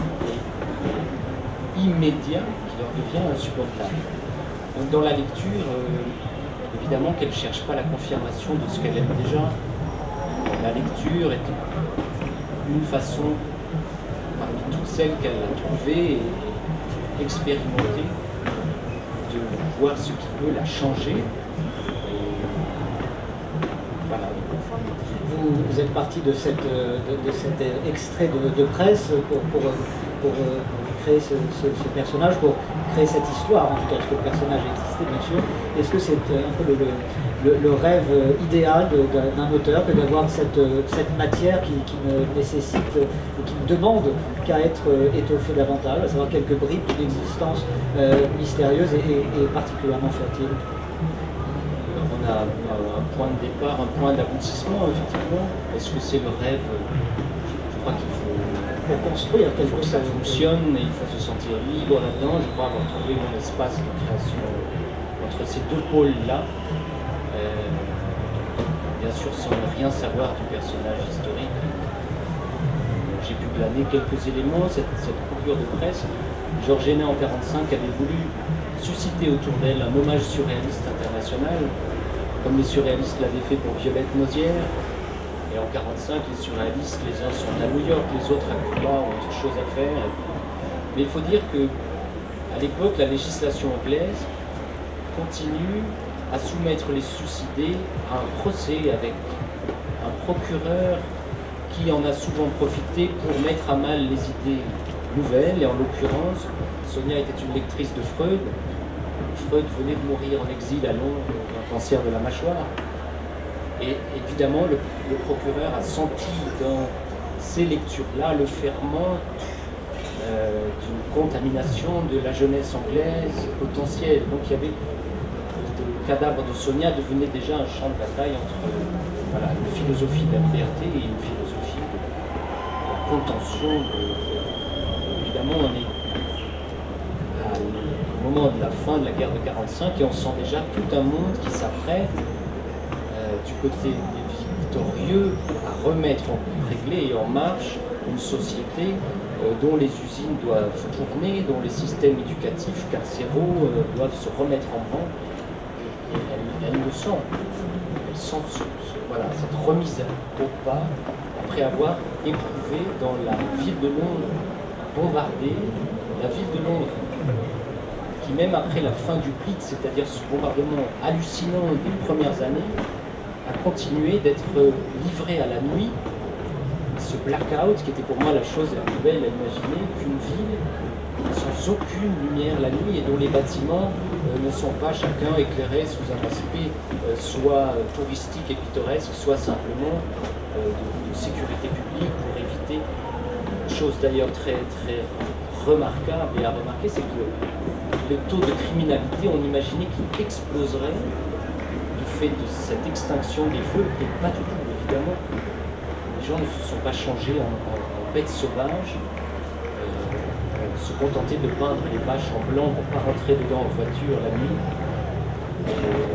et immédiat qu'il en devient insupportable. Donc dans la lecture, euh, évidemment qu'elle ne cherche pas la confirmation de ce qu'elle aime déjà. La lecture est une façon, parmi toutes celles qu'elle a trouvées et expérimentées, de voir ce qui peut la changer. Et voilà. Vous, vous êtes parti de, cette, de, de cet extrait de, de presse pour, pour, pour créer ce, ce, ce personnage, pour créer cette histoire, en tout cas, parce que le personnage existait, bien sûr. Est-ce que c'est un peu le, le, le rêve idéal d'un auteur que d'avoir cette, cette matière qui, qui ne nécessite ou qui ne demande qu'à être étoffée davantage, à savoir quelques bribes d'une existence euh, mystérieuse et, et, et particulièrement fertile? On a un point de départ, un point d'aboutissement, effectivement. Est-ce que c'est le rêve? Je crois qu'il faut, pour construire il faut que ça fonctionne et il faut se sentir libre là-dedans. Je crois avoir trouvé mon espace de création entre ces deux pôles-là. Euh, bien sûr, sans rien savoir du personnage historique. J'ai pu glaner quelques éléments, cette, cette coupure de presse. Georges Énée en mille neuf cent quarante-cinq avait voulu susciter autour d'elle un hommage surréaliste international, comme les surréalistes l'avaient fait pour Violette Nozière. Et en mille neuf cent quarante-cinq, les surréalistes, les uns sont à New York, les autres à Cuba, ont autre chose à faire. Mais il faut dire que, à l'époque, la législation anglaise continue à soumettre les suicidés à un procès avec un procureur qui en a souvent profité pour mettre à mal les idées nouvelles. Et en l'occurrence, Sonia était une lectrice de Freud. Freud venait de mourir en exil à Londres d'un cancer de la mâchoire. Et évidemment, le, le procureur a senti dans ces lectures-là le ferment euh, d'une contamination de la jeunesse anglaise potentielle. Donc il y avait le cadavre de Sonia devenait déjà un champ de bataille entre euh, voilà, une philosophie de la liberté et une philosophie de, de contention. De, évidemment, on est au moment de la fin de la guerre de quarante-cinq et on sent déjà tout un monde qui s'apprête euh, du côté des victorieux à remettre en réglé et en marche une société euh, dont les usines doivent tourner, dont les systèmes éducatifs carcéraux euh, doivent se remettre en branle. Et elle, elle le sent. Elle sent ce, ce, voilà, cette remise au pas après avoir éprouvé dans la ville de Londres bombardée, la ville de Londres qui même après la fin du Blitz, c'est-à-dire ce bombardement hallucinant des premières années, a continué d'être livré à la nuit, ce blackout qui était pour moi la chose la plus belle à imaginer, qu'une ville sans aucune lumière la nuit et dont les bâtiments euh, ne sont pas chacun éclairés sous un aspect euh, soit touristique et pittoresque, soit simplement euh, de, de sécurité publique pour éviter. Une chose d'ailleurs très, très remarquable et à remarquer, c'est que les taux de criminalité, on imaginait qu'ils exploseraient du fait de cette extinction des feux, et pas du tout, évidemment. Les gens ne se sont pas changés en, en, en bêtes sauvages, euh, se contenter de peindre les vaches en blanc pour ne pas rentrer dedans en voiture la nuit. Euh,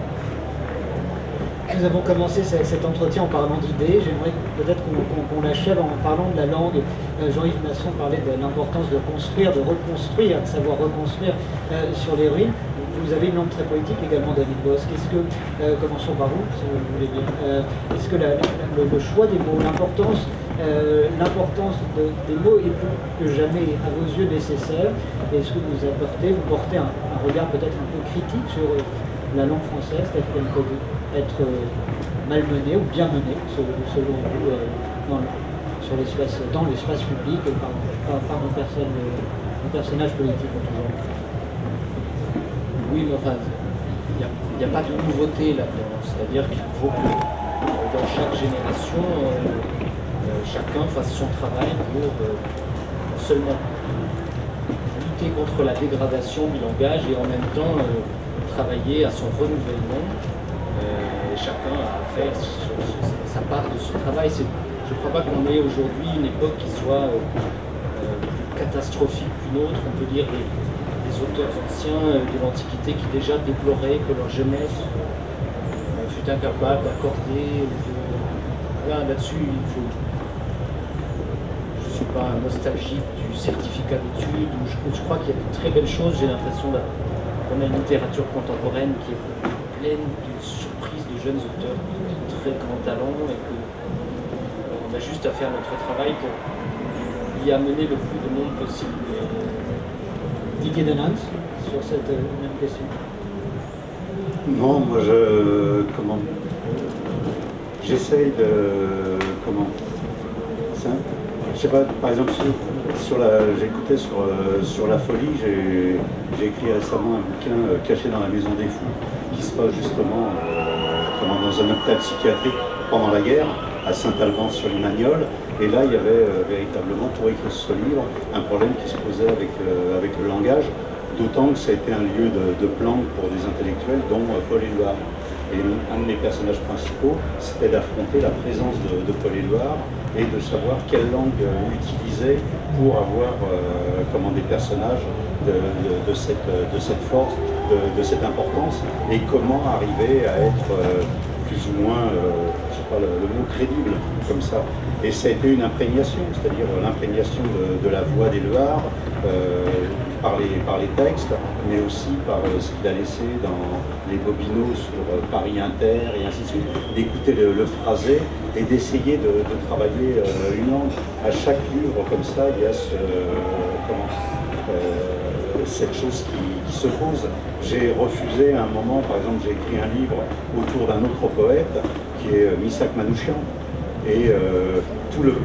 Nous avons commencé cet entretien en parlant d'idées. J'aimerais peut-être qu'on qu'on, qu'on l'achève en parlant de la langue. Euh, Jean-Yves Masson parlait de l'importance de construire, de reconstruire, de savoir reconstruire euh, sur les ruines. Vous avez une langue très poétique également, David Bosc. Est-ce que, euh, commençons par vous, si vous voulez bien, euh, est-ce que la, la, le, le choix des mots, l'importance euh, l'importance de, des mots est plus que jamais à vos yeux nécessaire? Est-ce que vous apportez, vous portez un, un regard peut-être un peu critique sur la langue française telle qu'elle peut être malmenée ou bien menée, selon vous, dans l'espace dans l'espace public par, par, par nos, personnes, nos personnages politiques en tout genre. Oui, mais enfin, il n'y a, a pas de nouveauté là-dedans. C'est-à-dire qu'il faut que dans chaque génération, euh, chacun fasse son travail pour euh, non seulement lutter contre la dégradation du langage et en même temps euh, travailler à son renouvellement. Euh, et chacun a à faire sa part de ce travail. Je ne crois pas qu'on ait aujourd'hui une époque qui soit euh, euh, plus catastrophique qu'une autre. On peut dire des, des auteurs anciens de l'Antiquité qui déjà déploraient que leur jeunesse euh, fut incapable d'accorder. Là, là-dessus, il faut. Je ne suis pas un nostalgique du certificat d'études. Je, je crois qu'il y a de très belles choses. J'ai l'impression qu'on a une littérature contemporaine qui est pleine d'une surprise de jeunes auteurs de très grands talents et que on a juste à faire notre travail pour y amener le plus de monde possible. Didier Denans, sur cette euh, même question. Non, moi je. Comment J'essaye de. Comment ça, je sais pas, par exemple, sur, sur la. J'écoutais sur, euh, sur la folie, j'ai écrit récemment un bouquin euh, Caché dans la maison des fous, qui se passe justement euh, comment, dans un hôpital psychiatrique pendant la guerre, à Saint-Alban-sur-Limagnole. Et là, il y avait euh, véritablement, pour écrire ce livre, un problème qui se posait avec, euh, avec le langage, d'autant que ça a été un lieu de, de planque pour des intellectuels, dont euh, Paul Éluard. Et un de mes personnages principaux, c'était d'affronter la présence de, de Paul Éluard et de savoir quelle langue euh, utiliser pour avoir euh, comment, des personnages de, de, de, cette, de cette force, de, de cette importance, et comment arriver à être euh, plus ou moins, euh, je sais pas le, le mot, crédible, comme ça. Et ça a été une imprégnation, c'est-à-dire l'imprégnation de, de la voix d'Éluard, euh, par, les, par les textes, mais aussi par euh, ce qu'il a laissé dans les bobinaux sur euh, Paris Inter et ainsi de suite, d'écouter le, le phrasé et d'essayer de, de travailler euh, une langue. À chaque livre, comme ça, il y a ce, euh, comment, euh, cette chose qui, qui se pose. J'ai refusé à un moment, par exemple, j'ai écrit un livre autour d'un autre poète, qui est euh, Missak Manouchian, et euh, tout le,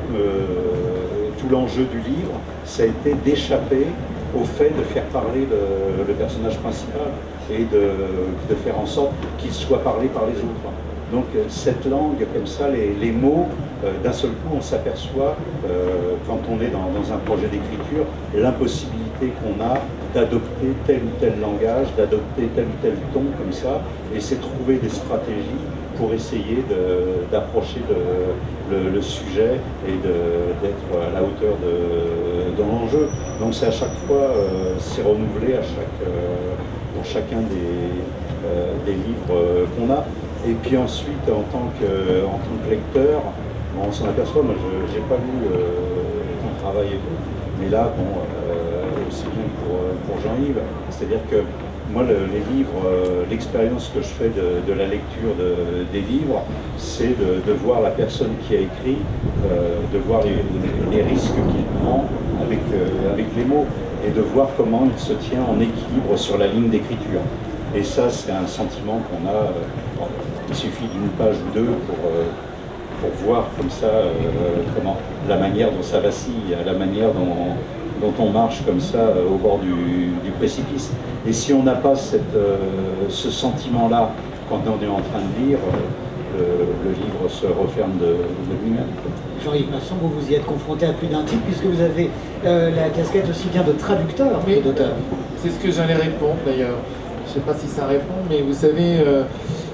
euh, tout l'enjeu du livre, ça a été d'échapper au fait de faire parler le, le personnage principal et de, de faire en sorte qu'il soit parlé par les autres. Donc cette langue, comme ça, les, les mots, euh, d'un seul coup, on s'aperçoit, euh, quand on est dans, dans un projet d'écriture, l'impossibilité qu'on a d'adopter tel ou tel langage, d'adopter tel ou tel ton, comme ça, et c'est trouver des stratégies pour essayer d'approcher le, le, le sujet et d'être à la hauteur de, de l'enjeu. Donc c'est à chaque fois, euh, c'est renouvelé à chaque, euh, pour chacun des, euh, des livres euh, qu'on a. Et puis ensuite, en tant que, en tant que lecteur, bon, on s'en aperçoit, moi je n'ai pas lu euh, ton travail et tout, mais là, bon, euh, aussi bien pour, pour Jean-Yves, c'est-à-dire que moi, le, les livres, euh, l'expérience que je fais de, de la lecture de, des livres, c'est de, de voir la personne qui a écrit, euh, de voir les, les risques qu'il prend avec, euh, avec les mots, et de voir comment il se tient en équilibre sur la ligne d'écriture. Et ça, c'est un sentiment qu'on a, euh, bon, il suffit d'une page ou deux pour, euh, pour voir comme ça euh, comment, la manière dont ça vacille, la manière dont, dont on marche comme ça euh, au bord du, du précipice. Et si on n'a pas cette, euh, ce sentiment-là quand on est en train de lire, euh, le, le livre se referme de, de lui-même. Jean-Yves Masson, vous vous y êtes confronté à plus d'un titre, puisque vous avez euh, la casquette aussi bien de traducteur que d'auteur. C'est ce que j'allais répondre d'ailleurs. Je ne sais pas si ça répond, mais vous savez, euh,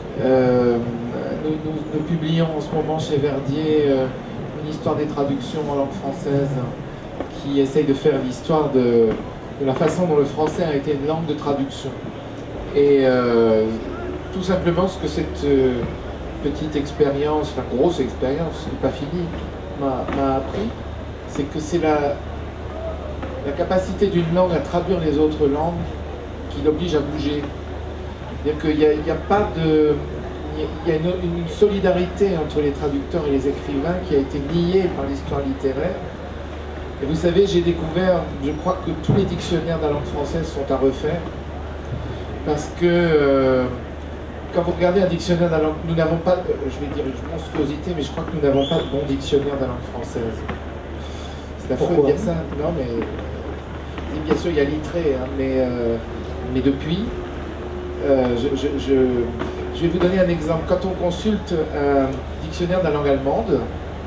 euh, nous, nous, nous publions en ce moment chez Verdier euh, une histoire des traductions en langue française qui essaye de faire l'histoire de, de la façon dont le français a été une langue de traduction. Et euh, tout simplement ce que cette euh, petite expérience, enfin grosse expérience, qui n'est pas finie, m'a appris, c'est que c'est la, la capacité d'une langue à traduire les autres langues qui l'oblige à bouger. C'est-à-dire qu'il n'y a, a pas de... Il y a une, une solidarité entre les traducteurs et les écrivains qui a été niée par l'histoire littéraire. Et vous savez, j'ai découvert, je crois que tous les dictionnaires de la langue française sont à refaire, parce que euh, quand vous regardez un dictionnaire de la langue, nous n'avons pas, je vais dire une monstruosité, mais je crois que nous n'avons pas de bon dictionnaire de la langue française. C'est affreux de dire ça. Non, mais bien sûr, il y a Littré, hein, mais, euh, mais depuis, euh, je, je, je, je vais vous donner un exemple. Quand on consulte un dictionnaire de la langue allemande,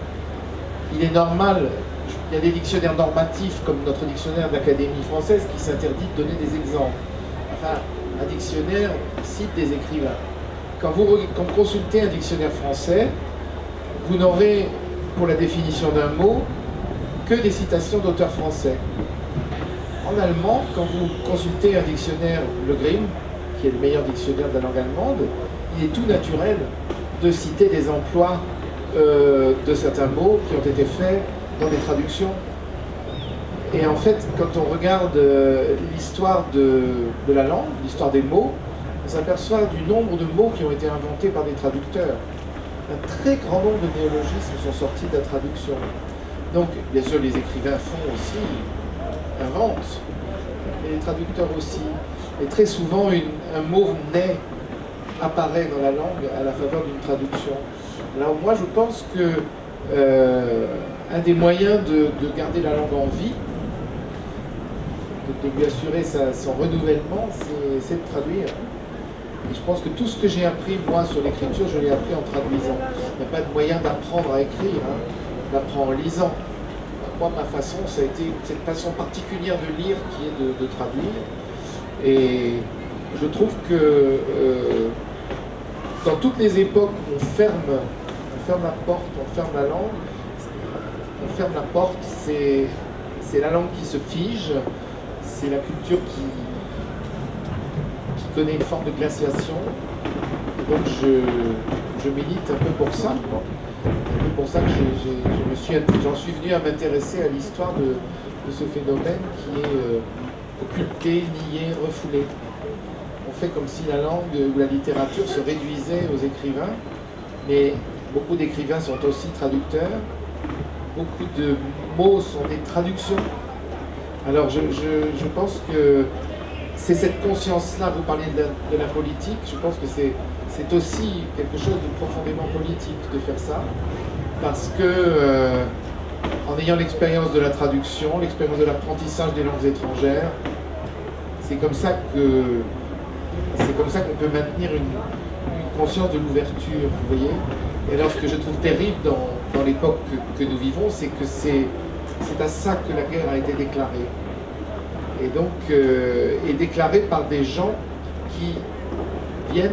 il est normal, il y a des dictionnaires normatifs comme notre dictionnaire de l'Académie française qui s'interdit de donner des exemples. Enfin, un dictionnaire cite des écrivains. Quand vous, quand vous consultez un dictionnaire français, vous n'aurez pour la définition d'un mot que des citations d'auteurs français. En allemand, quand vous consultez un dictionnaire, le Grimm, qui est le meilleur dictionnaire de la langue allemande, il est tout naturel de citer des emplois euh, de certains mots qui ont été faits dans des traductions. Et en fait, quand on regarde euh, l'histoire de, de la langue, l'histoire des mots, on s'aperçoit du nombre de mots qui ont été inventés par des traducteurs. Un très grand nombre de néologismes sont sortis de la traduction. Donc, bien sûr, les écrivains font aussi, inventent, et les traducteurs aussi. Et très souvent, une, un mot naît, apparaît dans la langue à la faveur d'une traduction. Alors moi, je pense que euh, un des moyens de, de garder la langue en vie, de, de lui assurer sa, son renouvellement, c'est de traduire. Et je pense que tout ce que j'ai appris, moi, sur l'écriture, je l'ai appris en traduisant. Il n'y a pas de moyen d'apprendre à écrire, hein, d'apprendre en lisant. Moi, ma façon, ça a été cette façon particulière de lire qui est de, de traduire. Et je trouve que euh, dans toutes les époques, on ferme, on ferme la porte, on ferme la langue. On ferme la porte, c'est la langue qui se fige, c'est la culture qui, qui connaît une forme de glaciation. Et donc je, je milite un peu pour ça. C'est un peu pour ça que j'en suis, suis venu à m'intéresser à l'histoire de, de ce phénomène qui est euh, occulté, nié, refoulé. On fait comme si la langue ou la littérature se réduisait aux écrivains, mais beaucoup d'écrivains sont aussi traducteurs. Beaucoup de mots sont des traductions. Alors je, je, je pense que c'est cette conscience-là, vous parlez de la, de la politique, je pense que c'est aussi quelque chose de profondément politique de faire ça, parce que euh, en ayant l'expérience de la traduction, l'expérience de l'apprentissage des langues étrangères, c'est comme ça que c'est comme ça qu'on peut maintenir une, une conscience de l'ouverture, vous voyez. Et alors ce que je trouve terrible dans, dans l'époque que, que nous vivons, c'est que c'est à ça que la guerre a été déclarée. Et donc, euh, est déclarée par des gens qui viennent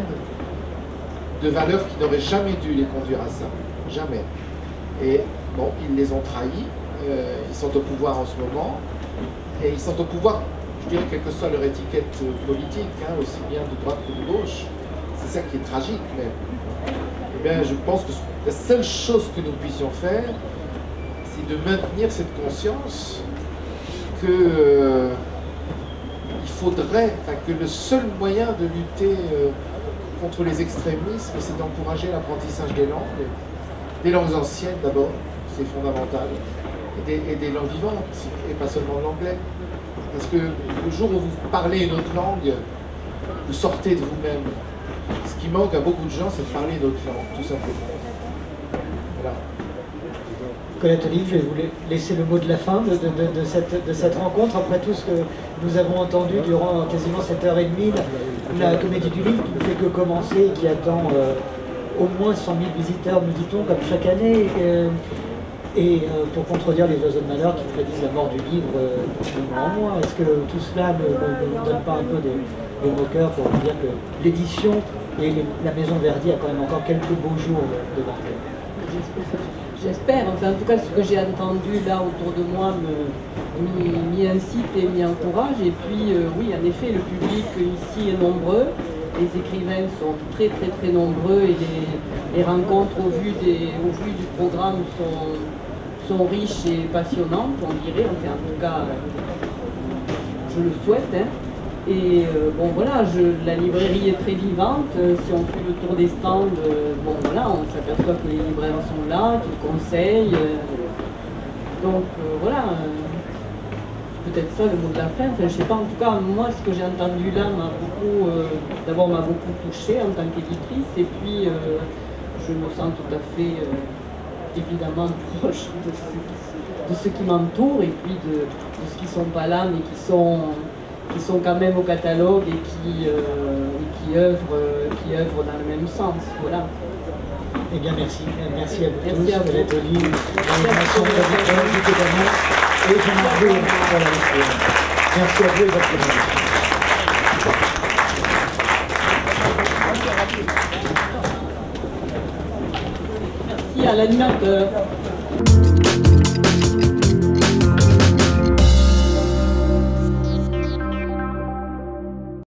de valeurs qui n'auraient jamais dû les conduire à ça. Jamais. Et bon, ils les ont trahis, euh, ils sont au pouvoir en ce moment, et ils sont au pouvoir, je dirais, quelle que soit leur étiquette politique, hein, aussi bien de droite que de gauche. C'est ça qui est tragique, mais eh bien, je pense que la seule chose que nous puissions faire, c'est de maintenir cette conscience que euh, il faudrait, enfin, que le seul moyen de lutter euh, contre les extrémismes, c'est d'encourager l'apprentissage des langues, des langues anciennes d'abord, c'est fondamental, et des, et des langues vivantes, et pas seulement l'anglais. Parce que le jour où vous parlez une autre langue, vous sortez de vous-même. Ce qui manque à beaucoup de gens, c'est de parler une autre langue, tout simplement. Voilà. Colette Olive, je vais vous laisser le mot de la fin de, de, de, de, cette, de cette rencontre. Après tout ce que nous avons entendu durant quasiment cette heure et demie, la, la Comédie du Livre qui ne fait que commencer et qui attend euh, au moins cent mille visiteurs, nous dit-on, comme chaque année. Euh, et euh, pour contredire les oiseaux de malheur qui prédisent la mort du livre euh, de mois en mois. Est-ce que tout cela ne nous donne pas un peu des, des moqueurs pour dire que l'édition et les, la Maison Verdier a quand même encore quelques beaux jours devant elle? J'espère, enfin en tout cas ce que j'ai entendu là autour de moi m'y incite et m'y encourage. Et puis euh, oui, en effet, le public ici est nombreux, les écrivains sont très très très nombreux et les, les rencontres au vu, des, au vu du programme sont, sont riches et passionnantes, on dirait, enfin en tout cas je le souhaite. Hein. Et euh, bon voilà, je, la librairie est très vivante, euh, si on fait le tour des stands, euh, bon voilà, on s'aperçoit que les libraires sont là, qu'ils conseillent, euh, donc euh, voilà, euh, peut-être ça le mot de la fin. Enfin, je sais pas, en tout cas, moi, ce que j'ai entendu là m'a beaucoup, euh, d'abord m'a beaucoup touchée en tant qu'éditrice, et puis euh, je me sens tout à fait, euh, évidemment, proche de ce, de ce qui m'entoure, et puis de, de ceux qui sont pas là, mais qui sont, qui sont quand même au catalogue et qui, euh, et qui œuvrent, qui œuvrent dans le même sens. Voilà. Eh bien, merci. Merci à vous Merci tous, à vous. Colette Olive, l'animation de Victor Duquesne et Jean-Marc Boulle pour la lecture. Merci à vous et votre présentation. Merci à l'animateur.